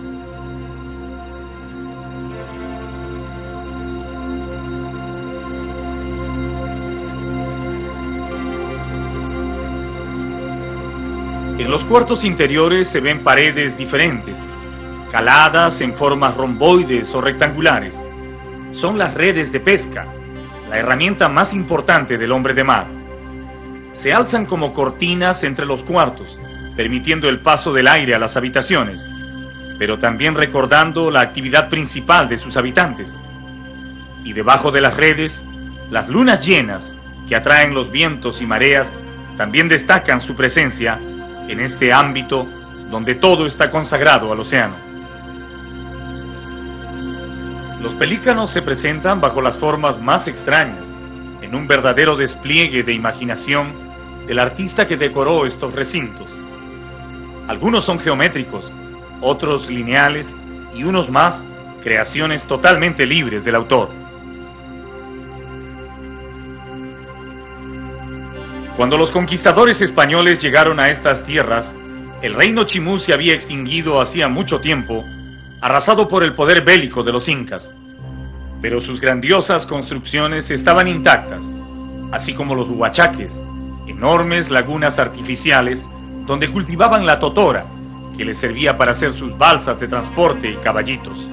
En los cuartos interiores se ven paredes diferentes, caladas en formas romboides o rectangulares. Son las redes de pesca, la herramienta más importante del hombre de mar. Se alzan como cortinas entre los cuartos, permitiendo el paso del aire a las habitaciones, pero también recordando la actividad principal de sus habitantes. Y debajo de las redes, las lunas llenas, que atraen los vientos y mareas, también destacan su presencia en este ámbito donde todo está consagrado al océano. Los pelícanos se presentan bajo las formas más extrañas, en un verdadero despliegue de imaginación del artista que decoró estos recintos. Algunos son geométricos, otros lineales y unos más creaciones totalmente libres del autor. Cuando los conquistadores españoles llegaron a estas tierras, el reino Chimú se había extinguido hacía mucho tiempo, arrasado por el poder bélico de los incas. Pero sus grandiosas construcciones estaban intactas, así como los huachaques, enormes lagunas artificiales donde cultivaban la totora, que les servía para hacer sus balsas de transporte y caballitos.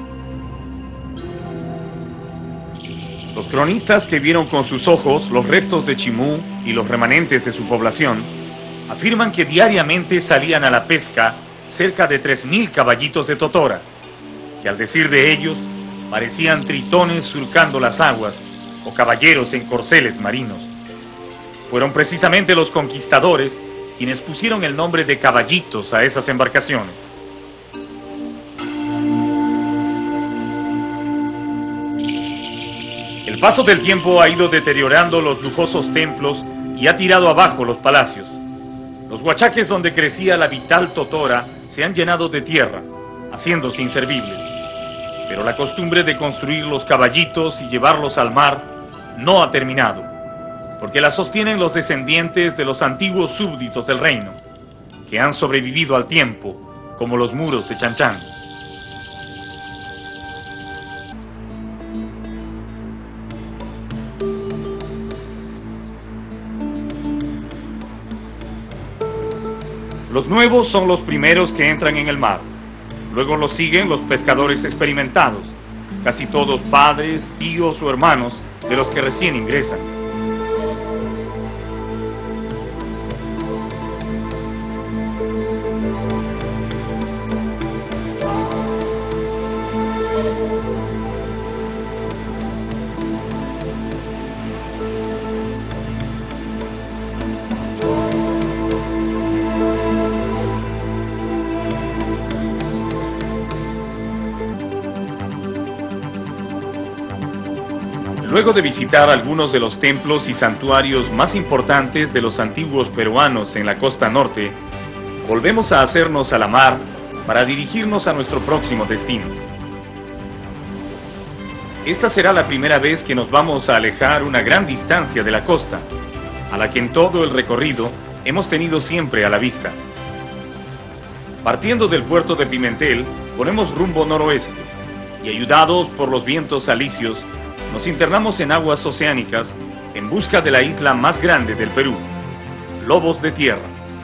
Los cronistas que vieron con sus ojos los restos de Chimú y los remanentes de su población afirman que diariamente salían a la pesca cerca de 3.000 caballitos de totora, que al decir de ellos parecían tritones surcando las aguas o caballeros en corceles marinos. Fueron precisamente los conquistadores quienes pusieron el nombre de caballitos a esas embarcaciones. El paso del tiempo ha ido deteriorando los lujosos templos y ha tirado abajo los palacios. Los huachaques donde crecía la vital totora se han llenado de tierra, haciéndose inservibles. Pero la costumbre de construir los caballitos y llevarlos al mar no ha terminado, porque la sostienen los descendientes de los antiguos súbditos del reino, que han sobrevivido al tiempo, como los muros de Chanchán. Los nuevos son los primeros que entran en el mar. Luego los siguen los pescadores experimentados, casi todos padres, tíos o hermanos de los que recién ingresan. Luego de visitar algunos de los templos y santuarios más importantes de los antiguos peruanos en la costa norte, volvemos a hacernos a la mar para dirigirnos a nuestro próximo destino. Esta será la primera vez que nos vamos a alejar una gran distancia de la costa, a la que en todo el recorrido hemos tenido siempre a la vista. Partiendo del puerto de Pimentel, ponemos rumbo noroeste y, ayudados por los vientos alisios, nos internamos en aguas oceánicas en busca de la isla más grande del Perú, Lobos de Tierra.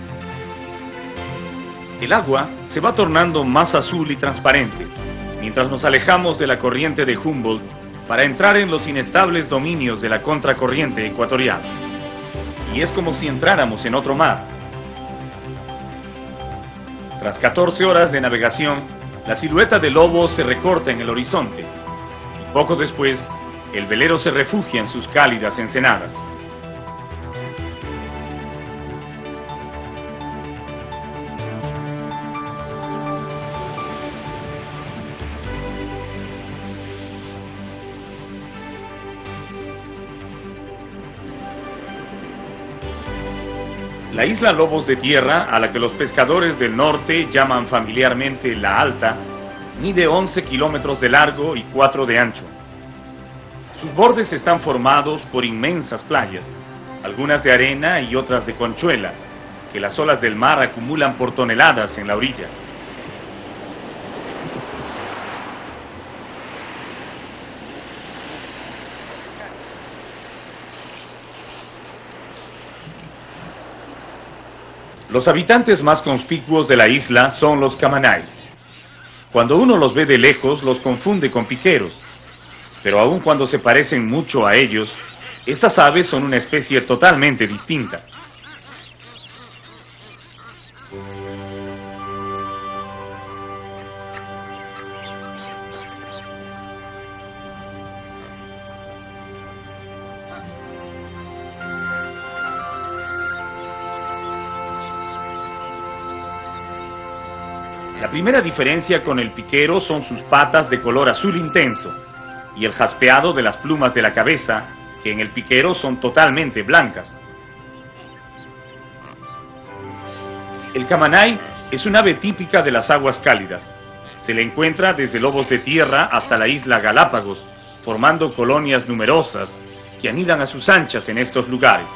El agua se va tornando más azul y transparente mientras nos alejamos de la corriente de Humboldt para entrar en los inestables dominios de la contracorriente ecuatorial. Y es como si entráramos en otro mar. Tras 14 horas de navegación, la silueta de Lobos se recorta en el horizonte y poco después el velero se refugia en sus cálidas ensenadas. La isla Lobos de Tierra, a la que los pescadores del norte llaman familiarmente La Alta, mide 11 kilómetros de largo y 4 de ancho. Sus bordes están formados por inmensas playas, algunas de arena y otras de conchuela, que las olas del mar acumulan por toneladas en la orilla. Los habitantes más conspicuos de la isla son los camanáis. Cuando uno los ve de lejos, los confunde con piqueros, pero aun cuando se parecen mucho a ellos, estas aves son una especie totalmente distinta. La primera diferencia con el piquero son sus patas de color azul intenso y el jaspeado de las plumas de la cabeza, que en el piquero son totalmente blancas. El camanay es un ave típica de las aguas cálidas. Se le encuentra desde lobos de tierra hasta la isla Galápagos, formando colonias numerosas que anidan a sus anchas en estos lugares.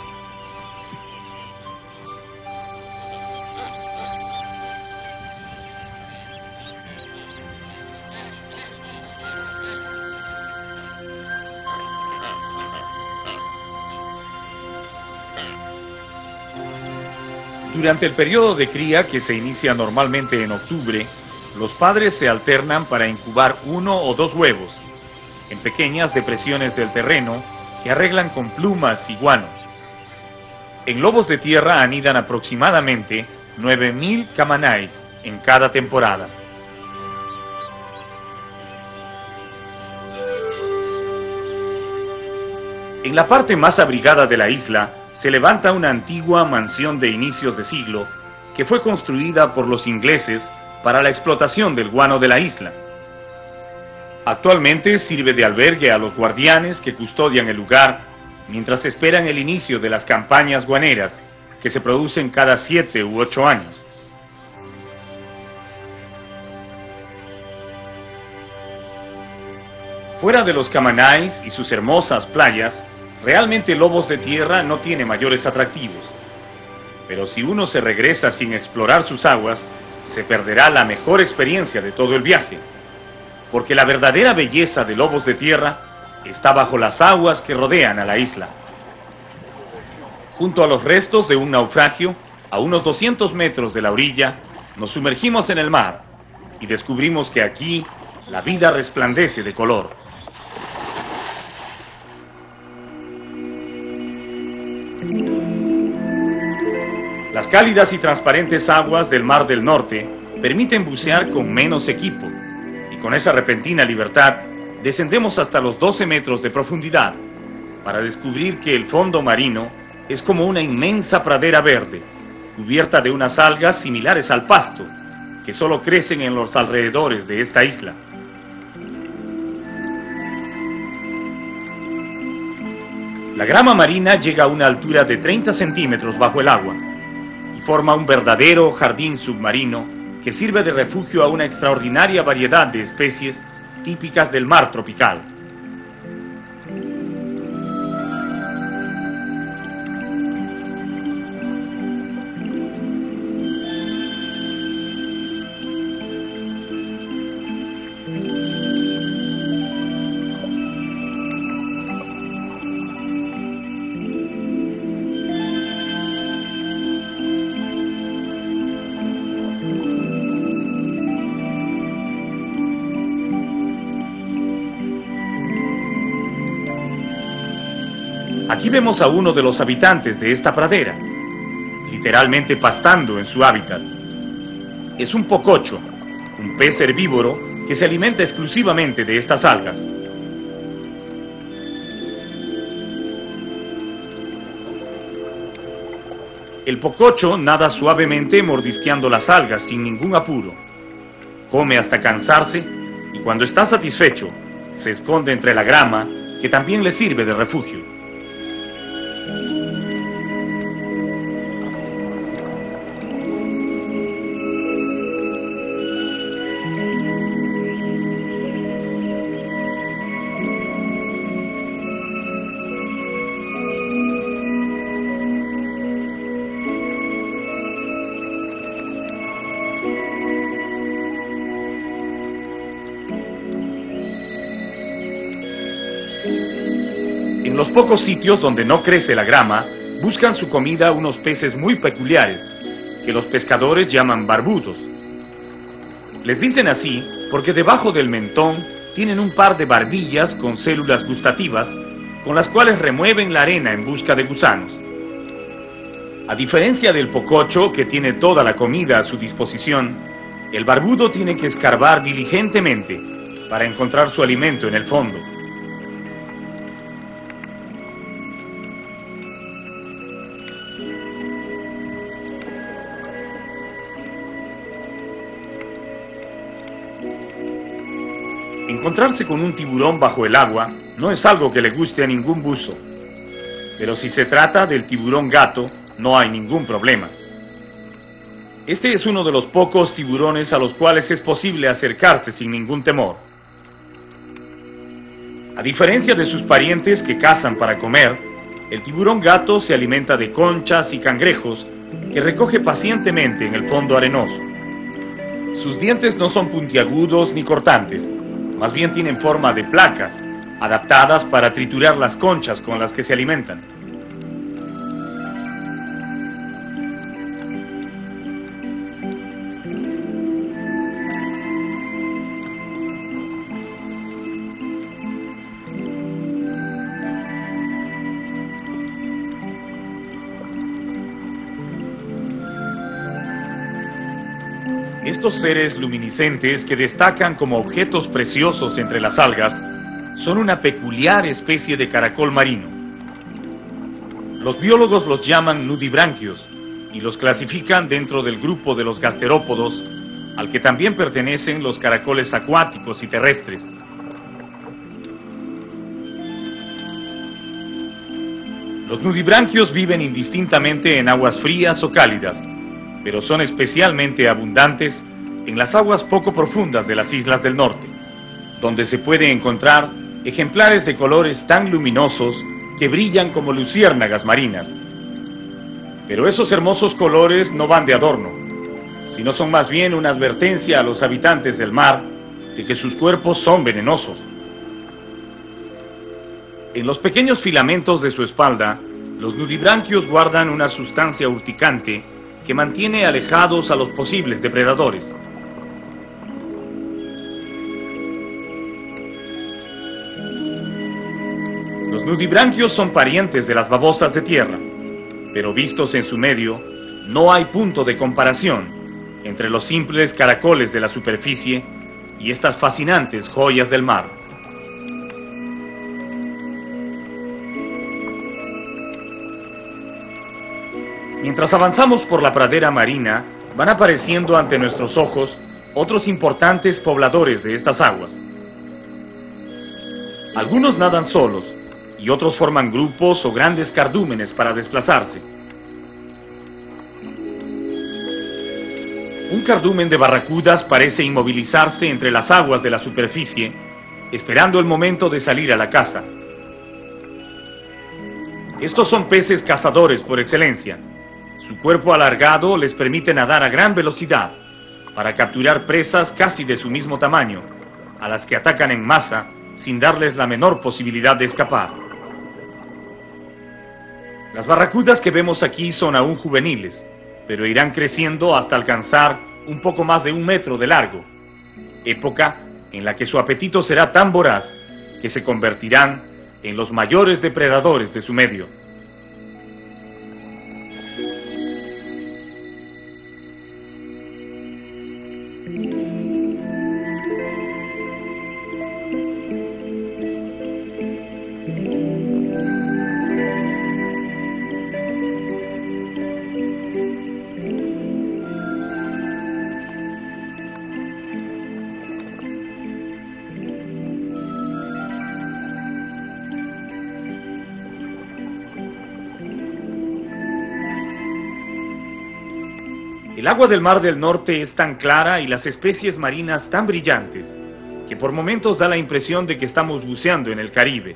Durante el periodo de cría, que se inicia normalmente en octubre, los padres se alternan para incubar 1 o 2 huevos en pequeñas depresiones del terreno que arreglan con plumas y guano. En lobos de tierra anidan aproximadamente 9.000 camanáis en cada temporada. En la parte más abrigada de la isla se levanta una antigua mansión de inicios de siglo que fue construida por los ingleses para la explotación del guano de la isla. Actualmente sirve de albergue a los guardianes que custodian el lugar mientras esperan el inicio de las campañas guaneras que se producen cada 7 u 8 años. Fuera de los camanáis y sus hermosas playas, realmente Lobos de Tierra no tiene mayores atractivos. Pero si uno se regresa sin explorar sus aguas, se perderá la mejor experiencia de todo el viaje. Porque la verdadera belleza de Lobos de Tierra está bajo las aguas que rodean a la isla. Junto a los restos de un naufragio, a unos 200 metros de la orilla, nos sumergimos en el mar y descubrimos que aquí la vida resplandece de color. Las cálidas y transparentes aguas del Mar del Norte permiten bucear con menos equipo, y con esa repentina libertad descendemos hasta los 12 metros de profundidad para descubrir que el fondo marino es como una inmensa pradera verde, cubierta de unas algas similares al pasto, que solo crecen en los alrededores de esta isla. La grama marina llega a una altura de 30 centímetros bajo el agua y forma un verdadero jardín submarino que sirve de refugio a una extraordinaria variedad de especies típicas del mar tropical. Aquí vemos a uno de los habitantes de esta pradera, literalmente pastando en su hábitat. Es un pococho, un pez herbívoro que se alimenta exclusivamente de estas algas. El pococho nada suavemente mordisqueando las algas sin ningún apuro. Come hasta cansarse y cuando está satisfecho, se esconde entre la grama que también le sirve de refugio. En los pocos sitios donde no crece la grama, buscan su comida unos peces muy peculiares, que los pescadores llaman barbudos. Les dicen así porque debajo del mentón tienen un par de barbillas con células gustativas, con las cuales remueven la arena en busca de gusanos. A diferencia del pococho, que tiene toda la comida a su disposición, el barbudo tiene que escarbar diligentemente para encontrar su alimento en el fondo. Encontrarse con un tiburón bajo el agua no es algo que le guste a ningún buzo, pero si se trata del tiburón gato, no hay ningún problema. Este es uno de los pocos tiburones a los cuales es posible acercarse sin ningún temor. A diferencia de sus parientes que cazan para comer, el tiburón gato se alimenta de conchas y cangrejos que recoge pacientemente en el fondo arenoso. Sus dientes no son puntiagudos ni cortantes, más bien tienen forma de placas, adaptadas para triturar las conchas con las que se alimentan. Estos seres luminiscentes que destacan como objetos preciosos entre las algas son una peculiar especie de caracol marino. Los biólogos los llaman nudibranquios y los clasifican dentro del grupo de los gasterópodos, al que también pertenecen los caracoles acuáticos y terrestres. Los nudibranquios viven indistintamente en aguas frías o cálidas, pero son especialmente abundantes en las aguas poco profundas de las islas del norte, donde se puede encontrar ejemplares de colores tan luminosos que brillan como luciérnagas marinas. Pero esos hermosos colores no van de adorno, sino son más bien una advertencia a los habitantes del mar de que sus cuerpos son venenosos. En los pequeños filamentos de su espalda, los nudibranquios guardan una sustancia urticante que mantiene alejados a los posibles depredadores. Los nudibranquios son parientes de las babosas de tierra, pero vistos en su medio, no hay punto de comparación entre los simples caracoles de la superficie y estas fascinantes joyas del mar. Mientras avanzamos por la pradera marina, van apareciendo ante nuestros ojos otros importantes pobladores de estas aguas. Algunos nadan solos y otros forman grupos o grandes cardúmenes para desplazarse. Un cardumen de barracudas parece inmovilizarse entre las aguas de la superficie, esperando el momento de salir a la caza. Estos son peces cazadores por excelencia. Su cuerpo alargado les permite nadar a gran velocidad para capturar presas casi de su mismo tamaño, a las que atacan en masa sin darles la menor posibilidad de escapar. Las barracudas que vemos aquí son aún juveniles, pero irán creciendo hasta alcanzar un poco más de 1 metro de largo, época en la que su apetito será tan voraz que se convertirán en los mayores depredadores de su medio. El agua del Mar del Norte es tan clara y las especies marinas tan brillantes que por momentos da la impresión de que estamos buceando en el Caribe.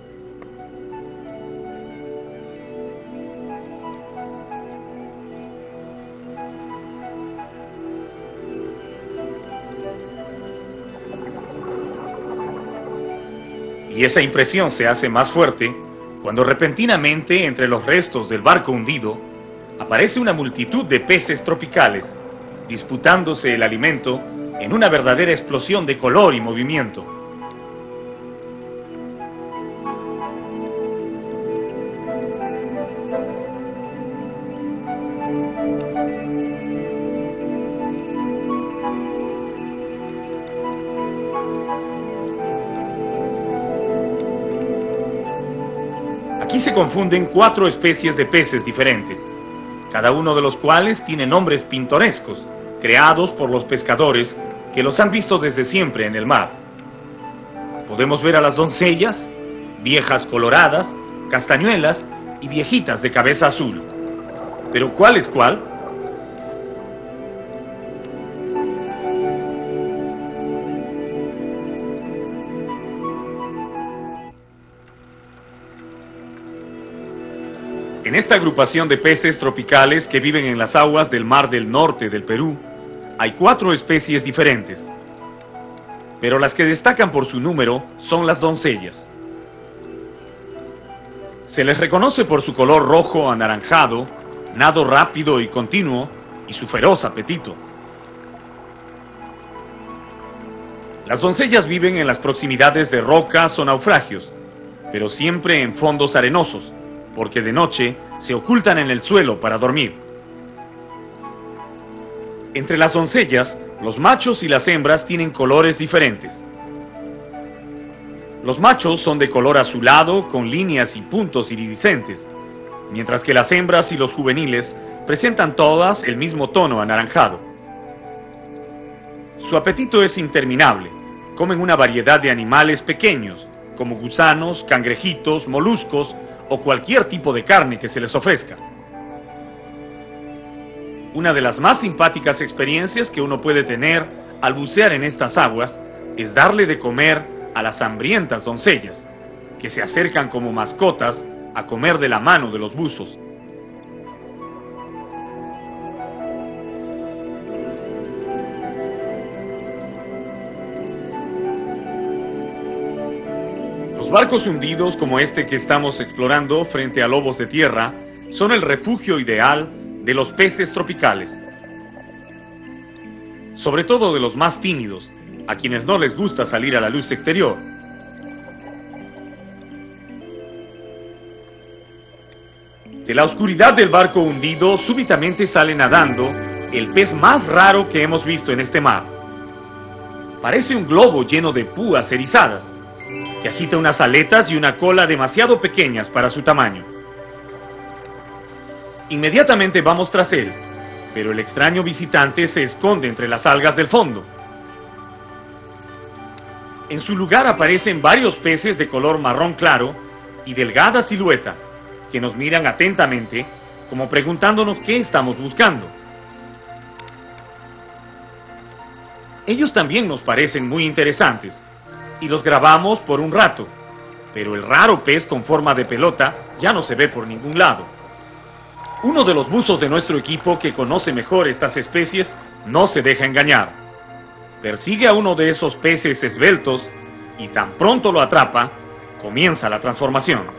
Y esa impresión se hace más fuerte cuando repentinamente entre los restos del barco hundido aparece una multitud de peces tropicales, disputándose el alimento en una verdadera explosión de color y movimiento. Aquí se confunden 4 especies de peces diferentes, cada uno de los cuales tiene nombres pintorescos, creados por los pescadores que los han visto desde siempre en el mar. Podemos ver a las doncellas, viejas coloradas, castañuelas y viejitas de cabeza azul. ¿Pero cuál es cuál? En esta agrupación de peces tropicales que viven en las aguas del Mar del Norte del Perú, hay 4 especies diferentes. Pero las que destacan por su número son las doncellas. Se les reconoce por su color rojo anaranjado, nado rápido y continuo, y su feroz apetito. Las doncellas viven en las proximidades de rocas o naufragios, pero siempre en fondos arenosos, porque de noche se ocultan en el suelo para dormir. Entre las doncellas, los machos y las hembras tienen colores diferentes. Los machos son de color azulado con líneas y puntos iridiscentes, mientras que las hembras y los juveniles presentan todas el mismo tono anaranjado. Su apetito es interminable. Comen una variedad de animales pequeños, como gusanos, cangrejitos, moluscos o cualquier tipo de carne que se les ofrezca. Una de las más simpáticas experiencias que uno puede tener al bucear en estas aguas es darle de comer a las hambrientas doncellas, que se acercan como mascotas a comer de la mano de los buzos. Los barcos hundidos como este que estamos explorando frente a lobos de tierra son el refugio ideal de los peces tropicales, sobre todo de los más tímidos, a quienes no les gusta salir a la luz exterior. De la oscuridad del barco hundido súbitamente sale nadando el pez más raro que hemos visto en este mar. Parece un globo lleno de púas erizadas, que agita unas aletas y una cola demasiado pequeñas para su tamaño. Inmediatamente vamos tras él, pero el extraño visitante se esconde entre las algas del fondo. En su lugar aparecen varios peces de color marrón claro y delgada silueta, que nos miran atentamente, como preguntándonos qué estamos buscando. Ellos también nos parecen muy interesantes, y los grabamos por un rato, pero el raro pez con forma de pelota ya no se ve por ningún lado. Uno de los buzos de nuestro equipo, que conoce mejor estas especies, no se deja engañar. Persigue a uno de esos peces esbeltos y tan pronto lo atrapa, comienza la transformación.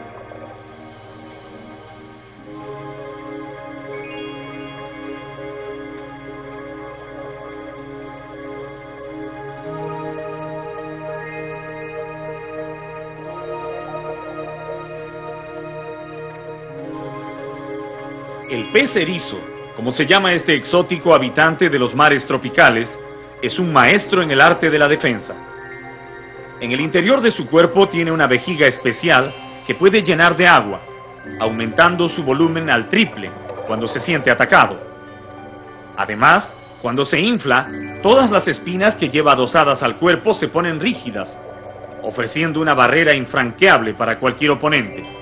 El pez erizo, como se llama este exótico habitante de los mares tropicales, es un maestro en el arte de la defensa. En el interior de su cuerpo tiene una vejiga especial que puede llenar de agua, aumentando su volumen al triple cuando se siente atacado. Además, cuando se infla, todas las espinas que lleva adosadas al cuerpo se ponen rígidas, ofreciendo una barrera infranqueable para cualquier oponente.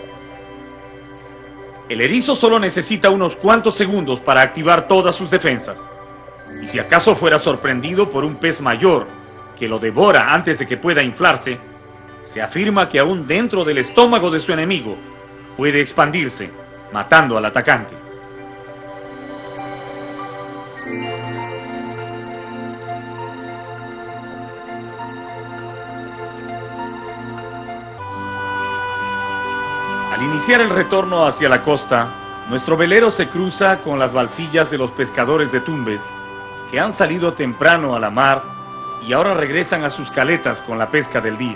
El erizo solo necesita unos cuantos segundos para activar todas sus defensas, y si acaso fuera sorprendido por un pez mayor que lo devora antes de que pueda inflarse, se afirma que aún dentro del estómago de su enemigo puede expandirse, matando al atacante. Al iniciar el retorno hacia la costa, nuestro velero se cruza con las balsillas de los pescadores de Tumbes, que han salido temprano a la mar y ahora regresan a sus caletas con la pesca del día.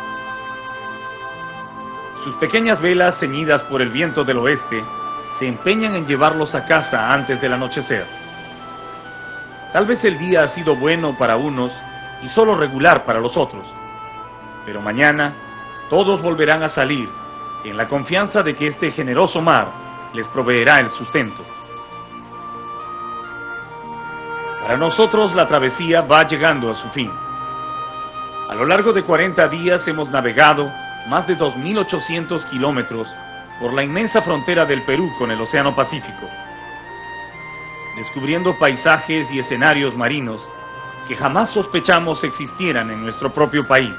Sus pequeñas velas, ceñidas por el viento del oeste, se empeñan en llevarlos a casa antes del anochecer. Tal vez el día ha sido bueno para unos y solo regular para los otros, pero mañana todos volverán a salir en la confianza de que este generoso mar les proveerá el sustento. Para nosotros la travesía va llegando a su fin. A lo largo de 40 días hemos navegado más de 2.800 kilómetros por la inmensa frontera del Perú con el Océano Pacífico, descubriendo paisajes y escenarios marinos que jamás sospechamos existieran en nuestro propio país.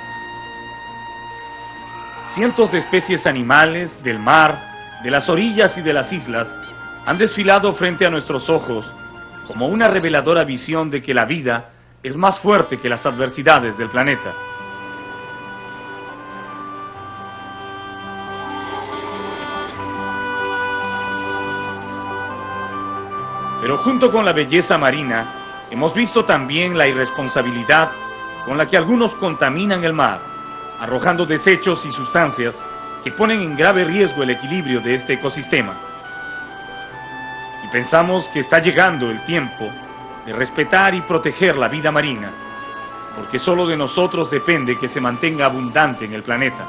Cientos de especies animales del mar, de las orillas y de las islas han desfilado frente a nuestros ojos como una reveladora visión de que la vida es más fuerte que las adversidades del planeta. Pero junto con la belleza marina, hemos visto también la irresponsabilidad con la que algunos contaminan el mar, arrojando desechos y sustancias que ponen en grave riesgo el equilibrio de este ecosistema. Y pensamos que está llegando el tiempo de respetar y proteger la vida marina, porque solo de nosotros depende que se mantenga abundante en el planeta.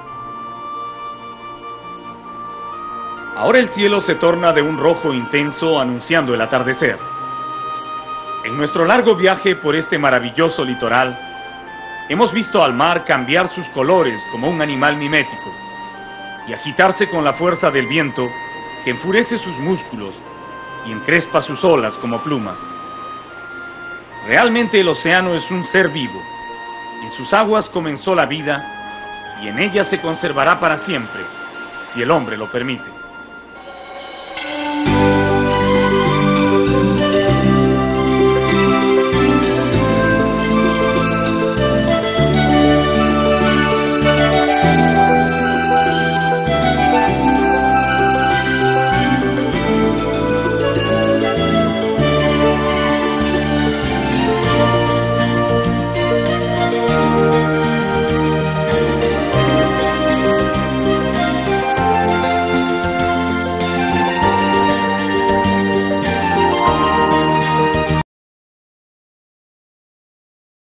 Ahora el cielo se torna de un rojo intenso anunciando el atardecer. En nuestro largo viaje por este maravilloso litoral, hemos visto al mar cambiar sus colores como un animal mimético y agitarse con la fuerza del viento que enfurece sus músculos y encrespa sus olas como plumas. Realmente el océano es un ser vivo. En sus aguas comenzó la vida y en ellas se conservará para siempre, si el hombre lo permite.